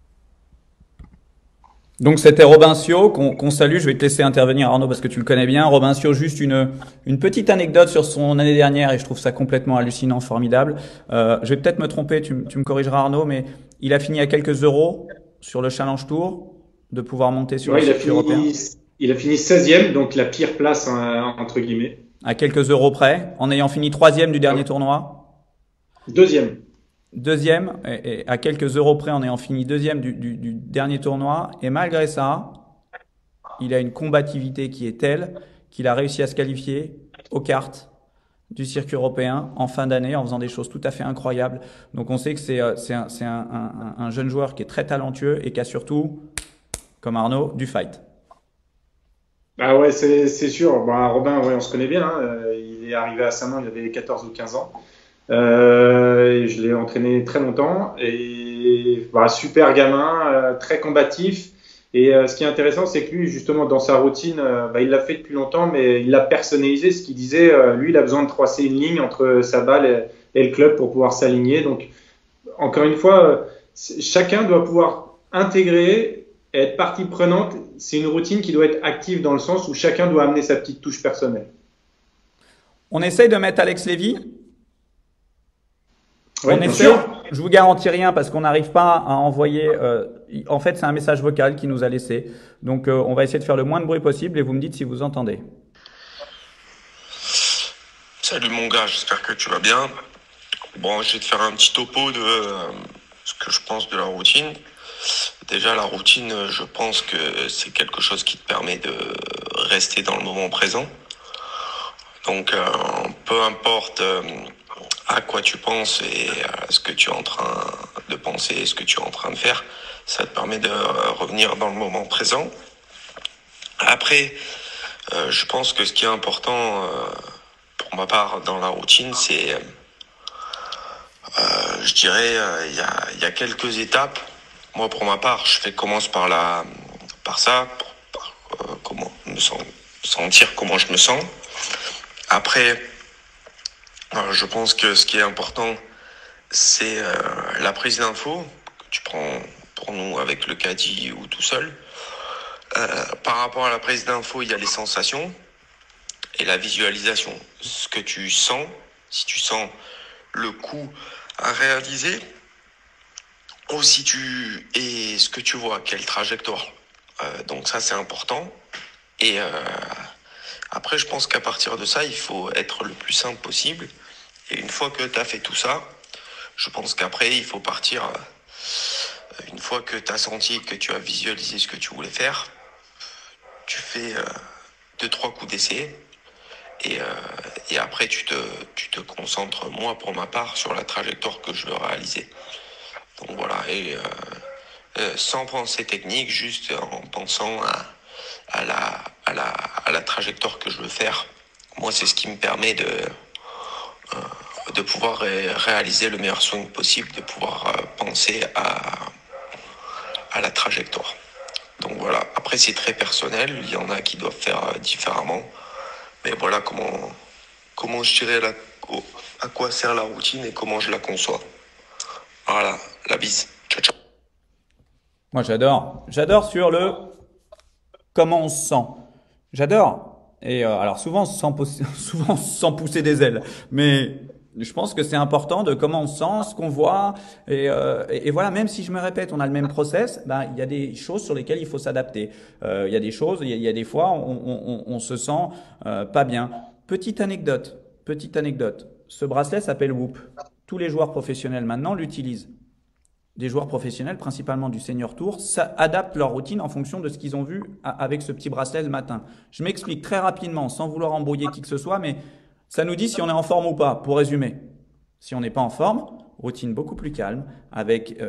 Donc c'était Robin Sio qu'on salue. Je vais te laisser intervenir, Arnaud, parce que tu le connais bien. Robin Sio, juste une petite anecdote sur son année dernière et je trouve ça complètement hallucinant, formidable. Je vais peut-être me tromper, tu me corrigeras, Arnaud, mais il a fini à quelques euros sur le Challenge Tour de pouvoir monter sur le circuit européen. Il a fini 16e, donc la pire place entre guillemets. À quelques euros près, en ayant fini 3e du dernier tournoi. Deuxième, et à quelques euros près en ayant fini 2e du dernier tournoi. Et malgré ça, il a une combativité qui est telle qu'il a réussi à se qualifier aux cartes du circuit européen en fin d'année en faisant des choses tout à fait incroyables. Donc on sait que c'est un jeune joueur qui est très talentueux et qui a surtout, comme Arnaud, du fight. Ah ouais, c'est sûr. Robin, ouais, on se connaît bien. Hein. Il est arrivé à Saint-Malo, il avait 14 ou 15 ans. Je l'ai entraîné très longtemps et super gamin, très combatif. Et ce qui est intéressant, c'est que lui, justement, dans sa routine, il l'a fait depuis longtemps, mais il l'a personnalisé. Ce qu'il disait, lui, il a besoin de tracer une ligne entre sa balle et le club pour pouvoir s'aligner. Donc, encore une fois, chacun doit pouvoir intégrer et être partie prenante. C'est une routine qui doit être active dans le sens où chacun doit amener sa petite touche personnelle. On essaye de mettre Alex Lévy. Ouais, on essaie, je vous garantis rien parce qu'on n'arrive pas à envoyer en fait, c'est un message vocal qu'il nous a laissé. Donc, on va essayer de faire le moins de bruit possible et vous me dites si vous entendez. Salut mon gars, j'espère que tu vas bien. Bon, je vais te faire un petit topo de ce que je pense de la routine. Déjà, la routine, je pense que c'est quelque chose qui te permet de rester dans le moment présent. Donc, peu importe à quoi tu penses et ce que tu es en train de penser, ce que tu es en train de faire, ça te permet de revenir dans le moment présent. Après, je pense que ce qui est important pour ma part dans la routine, c'est, je dirais, il y a quelques étapes. Moi, pour ma part, commence par ça, comment me sentir comment je me sens. Après, je pense que ce qui est important, c'est la prise d'infos que tu prends pour nous avec le caddie ou tout seul. Par rapport à la prise d'infos, il y a les sensations et la visualisation. Ce que tu sens, si tu sens le coup à réaliser, ou et ce que tu vois, quelle trajectoire. Donc ça, c'est important. Et après, je pense qu'à partir de ça, il faut être le plus simple possible. Et une fois que tu as fait tout ça, je pense qu'après, il faut partir. Une fois que tu as senti que tu as visualisé ce que tu voulais faire, tu fais 2-3 coups d'essai. Et après, tu te concentres, moi, pour ma part, sur la trajectoire que je veux réaliser. Donc voilà, et sans pensée technique, juste en pensant à la trajectoire que je veux faire. Moi, c'est ce qui me permet de pouvoir réaliser le meilleur swing possible, de pouvoir penser à la trajectoire. Donc voilà, après c'est très personnel, il y en a qui doivent faire différemment. Mais voilà comment je dirais à quoi sert la routine et comment je la conçois. Voilà, la bise. Ciao, ciao. Moi, j'adore sur le comment on se sent. J'adore. Et alors souvent sans pousser des ailes, mais je pense que c'est important de comment on se sent, ce qu'on voit, et voilà. Même si je me répète, on a le même process, ben il y a des choses sur lesquelles il faut s'adapter. Il y a des choses, il y a des fois on se sent pas bien. Petite anecdote. Ce bracelet s'appelle Whoop. Tous les joueurs professionnels maintenant l'utilisent. Des joueurs professionnels, principalement du Senior Tour, ça adaptent leur routine en fonction de ce qu'ils ont vu avec ce petit bracelet le matin. Je m'explique très rapidement, sans vouloir embrouiller qui que ce soit, mais ça nous dit si on est en forme ou pas, pour résumer. Si on n'est pas en forme, routine beaucoup plus calme, avec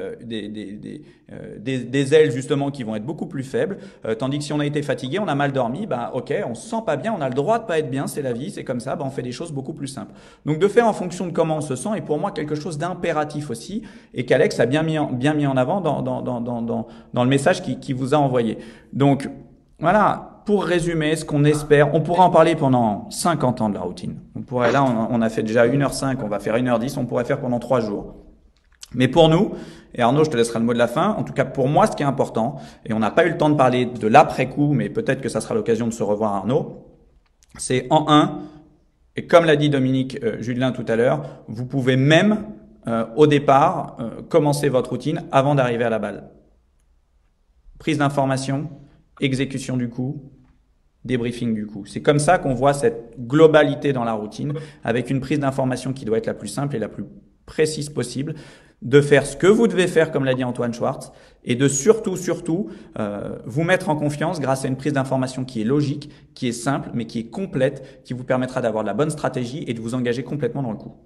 des ailes justement qui vont être beaucoup plus faibles, tandis que si on a été fatigué, on a mal dormi, bah ok, on se sent pas bien, on a le droit de pas être bien, c'est la vie, c'est comme ça, bah on fait des choses beaucoup plus simples. Donc de faire en fonction de comment on se sent est pour moi quelque chose d'impératif aussi, et qu'Alex a bien mis en avant dans le message qu'il vous a envoyé. Donc voilà. Pour résumer, ce qu'on espère, on pourra en parler pendant 50 ans de la routine. Là, on a fait déjà 1h05, on va faire 1h10, on pourrait faire pendant 3 jours. Mais pour nous, et Arnaud, je te laisserai le mot de la fin, en tout cas pour moi, ce qui est important, et on n'a pas eu le temps de parler de l'après-coup, mais peut-être que ça sera l'occasion de se revoir Arnaud, c'est en 1, et comme l'a dit Dominique Judelin tout à l'heure, vous pouvez même, au départ, commencer votre routine avant d'arriver à la balle. Prise d'information, exécution du coup, débriefing du coup. C'est comme ça qu'on voit cette globalité dans la routine, avec une prise d'information qui doit être la plus simple et la plus précise possible, de faire ce que vous devez faire, comme l'a dit Antoine Schwartz, et de surtout, vous mettre en confiance grâce à une prise d'information qui est logique, qui est simple, mais qui est complète, qui vous permettra d'avoir de la bonne stratégie et de vous engager complètement dans le coup.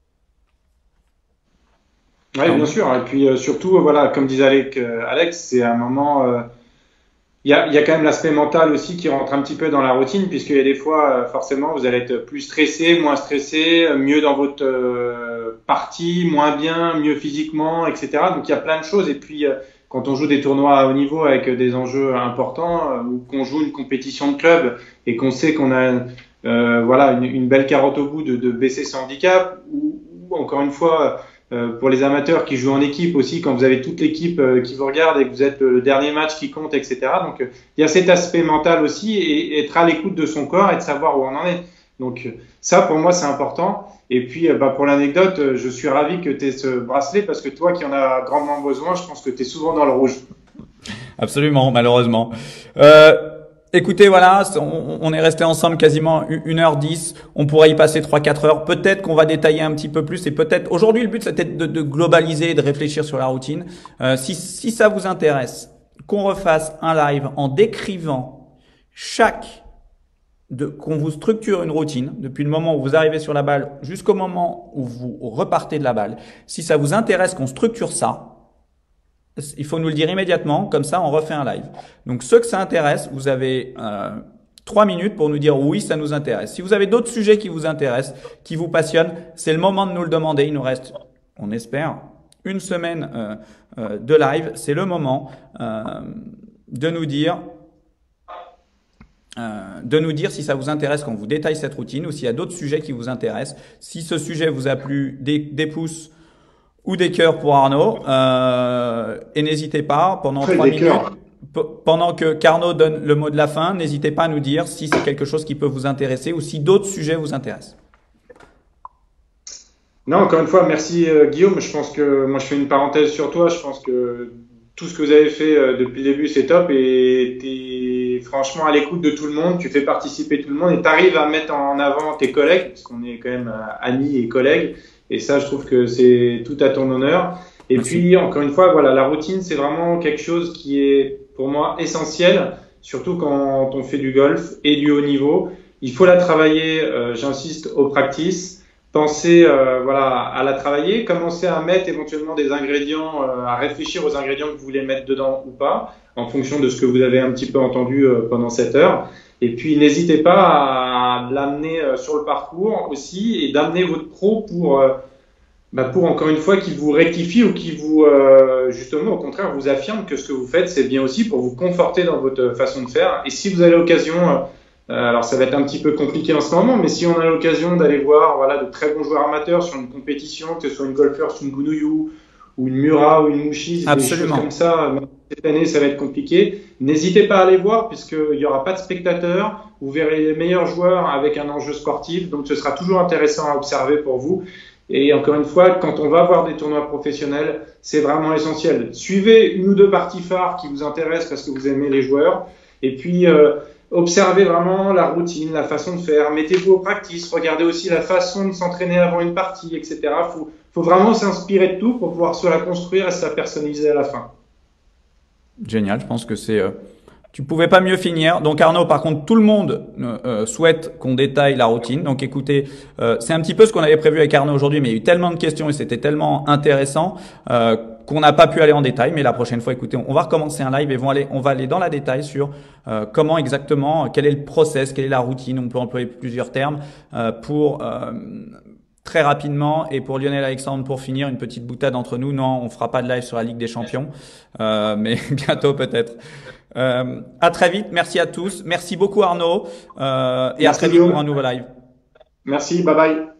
Oui, bien sûr. Et puis surtout, voilà, comme disait Alex, c'est un moment... Il y a quand même l'aspect mental aussi qui rentre un petit peu dans la routine, puisqu'il y a des fois, forcément, vous allez être plus stressé, moins stressé, mieux dans votre partie, moins bien, mieux physiquement, etc. Donc il y a plein de choses. Et puis, quand on joue des tournois à haut niveau avec des enjeux importants, ou qu'on joue une compétition de club et qu'on sait qu'on a une belle carotte au bout de baisser son handicap, ou encore une fois... pour les amateurs qui jouent en équipe aussi, quand vous avez toute l'équipe qui vous regarde et que vous êtes le dernier match qui compte, etc. Donc, il y a cet aspect mental aussi, et être à l'écoute de son corps et de savoir où on en est. Donc, ça, pour moi, c'est important. Et puis, pour l'anecdote, je suis ravi que tu aies ce bracelet, parce que toi qui en as grandement besoin, je pense que tu es souvent dans le rouge. Absolument, malheureusement. Écoutez, voilà, on est resté ensemble quasiment 1h10. On pourrait y passer 3-4 heures. Peut-être qu'on va détailler un petit peu plus et peut-être, aujourd'hui, le but, c'était de globaliser, de réfléchir sur la routine. Si ça vous intéresse, qu'on refasse un live en décrivant qu'on vous structure une routine depuis le moment où vous arrivez sur la balle jusqu'au moment où vous repartez de la balle. Si ça vous intéresse qu'on structure ça, il faut nous le dire immédiatement, comme ça on refait un live. Donc ceux que ça intéresse, vous avez 3 minutes pour nous dire oui, ça nous intéresse. Si vous avez d'autres sujets qui vous intéressent, qui vous passionnent, c'est le moment de nous le demander. Il nous reste, on espère, une semaine de live. C'est le moment de nous dire si ça vous intéresse qu'on vous détaille cette routine ou s'il y a d'autres sujets qui vous intéressent. Si ce sujet vous a plu, des pouces ou des cœurs pour Arnaud. Et n'hésitez pas, pendant 3 minutes, pendant que Carnot donne le mot de la fin, n'hésitez pas à nous dire si c'est quelque chose qui peut vous intéresser ou si d'autres sujets vous intéressent. Non, encore une fois, merci Guillaume. Je pense que, moi je fais une parenthèse sur toi, je pense que tout ce que vous avez fait depuis le début, c'est top et t'es franchement à l'écoute de tout le monde, tu fais participer tout le monde et t'arrives à mettre en avant tes collègues, parce qu'on est quand même amis et collègues. Et ça, je trouve que c'est tout à ton honneur. Et puis, encore une fois, voilà, la routine, c'est vraiment quelque chose qui est, pour moi, essentiel, surtout quand on fait du golf et du haut niveau. Il faut la travailler, j'insiste, au practice. Pensez, voilà, à la travailler. Commencez à mettre éventuellement des ingrédients, à réfléchir aux ingrédients que vous voulez mettre dedans ou pas, en fonction de ce que vous avez un petit peu entendu pendant cette heure. Et puis, n'hésitez pas à l'amener sur le parcours aussi et d'amener votre pro pour encore une fois, qu'il vous rectifie ou qu'il vous, justement, au contraire, vous affirme que ce que vous faites, c'est bien aussi pour vous conforter dans votre façon de faire. Et si vous avez l'occasion, alors ça va être un petit peu compliqué en ce moment, mais si on a l'occasion d'aller voir, voilà, de très bons joueurs amateurs sur une compétition, que ce soit une Golf First, une Gunuyu, ou une Murat, ou une Mushi, des choses comme ça, cette année, ça va être compliqué. N'hésitez pas à aller voir, puisqu'il n'y aura pas de spectateurs. Vous verrez les meilleurs joueurs avec un enjeu sportif, donc ce sera toujours intéressant à observer pour vous. Et encore une fois, quand on va voir des tournois professionnels, c'est vraiment essentiel. Suivez une ou deux parties phares qui vous intéressent parce que vous aimez les joueurs. Et puis, observez vraiment la routine, la façon de faire. Mettez-vous au practice. Regardez aussi la façon de s'entraîner avant une partie, etc. Faut vraiment s'inspirer de tout pour pouvoir se la construire et se la personnaliser à la fin. Génial, je pense que c'est... Tu pouvais pas mieux finir. Donc Arnaud, par contre, tout le monde souhaite qu'on détaille la routine. Donc écoutez, c'est un petit peu ce qu'on avait prévu avec Arnaud aujourd'hui, mais il y a eu tellement de questions et c'était tellement intéressant qu'on n'a pas pu aller en détail. Mais la prochaine fois, écoutez, on va recommencer un live et on va aller dans la détail sur comment exactement, quel est le process, quelle est la routine. On peut employer plusieurs termes pour très rapidement. Et pour Lionel Alexandre, pour finir, une petite boutade entre nous. Non, on fera pas de live sur la Ligue des Champions, mais bientôt peut-être. À très vite, merci à tous, merci beaucoup Arnaud et à très vite pour un nouveau live. Merci, bye bye.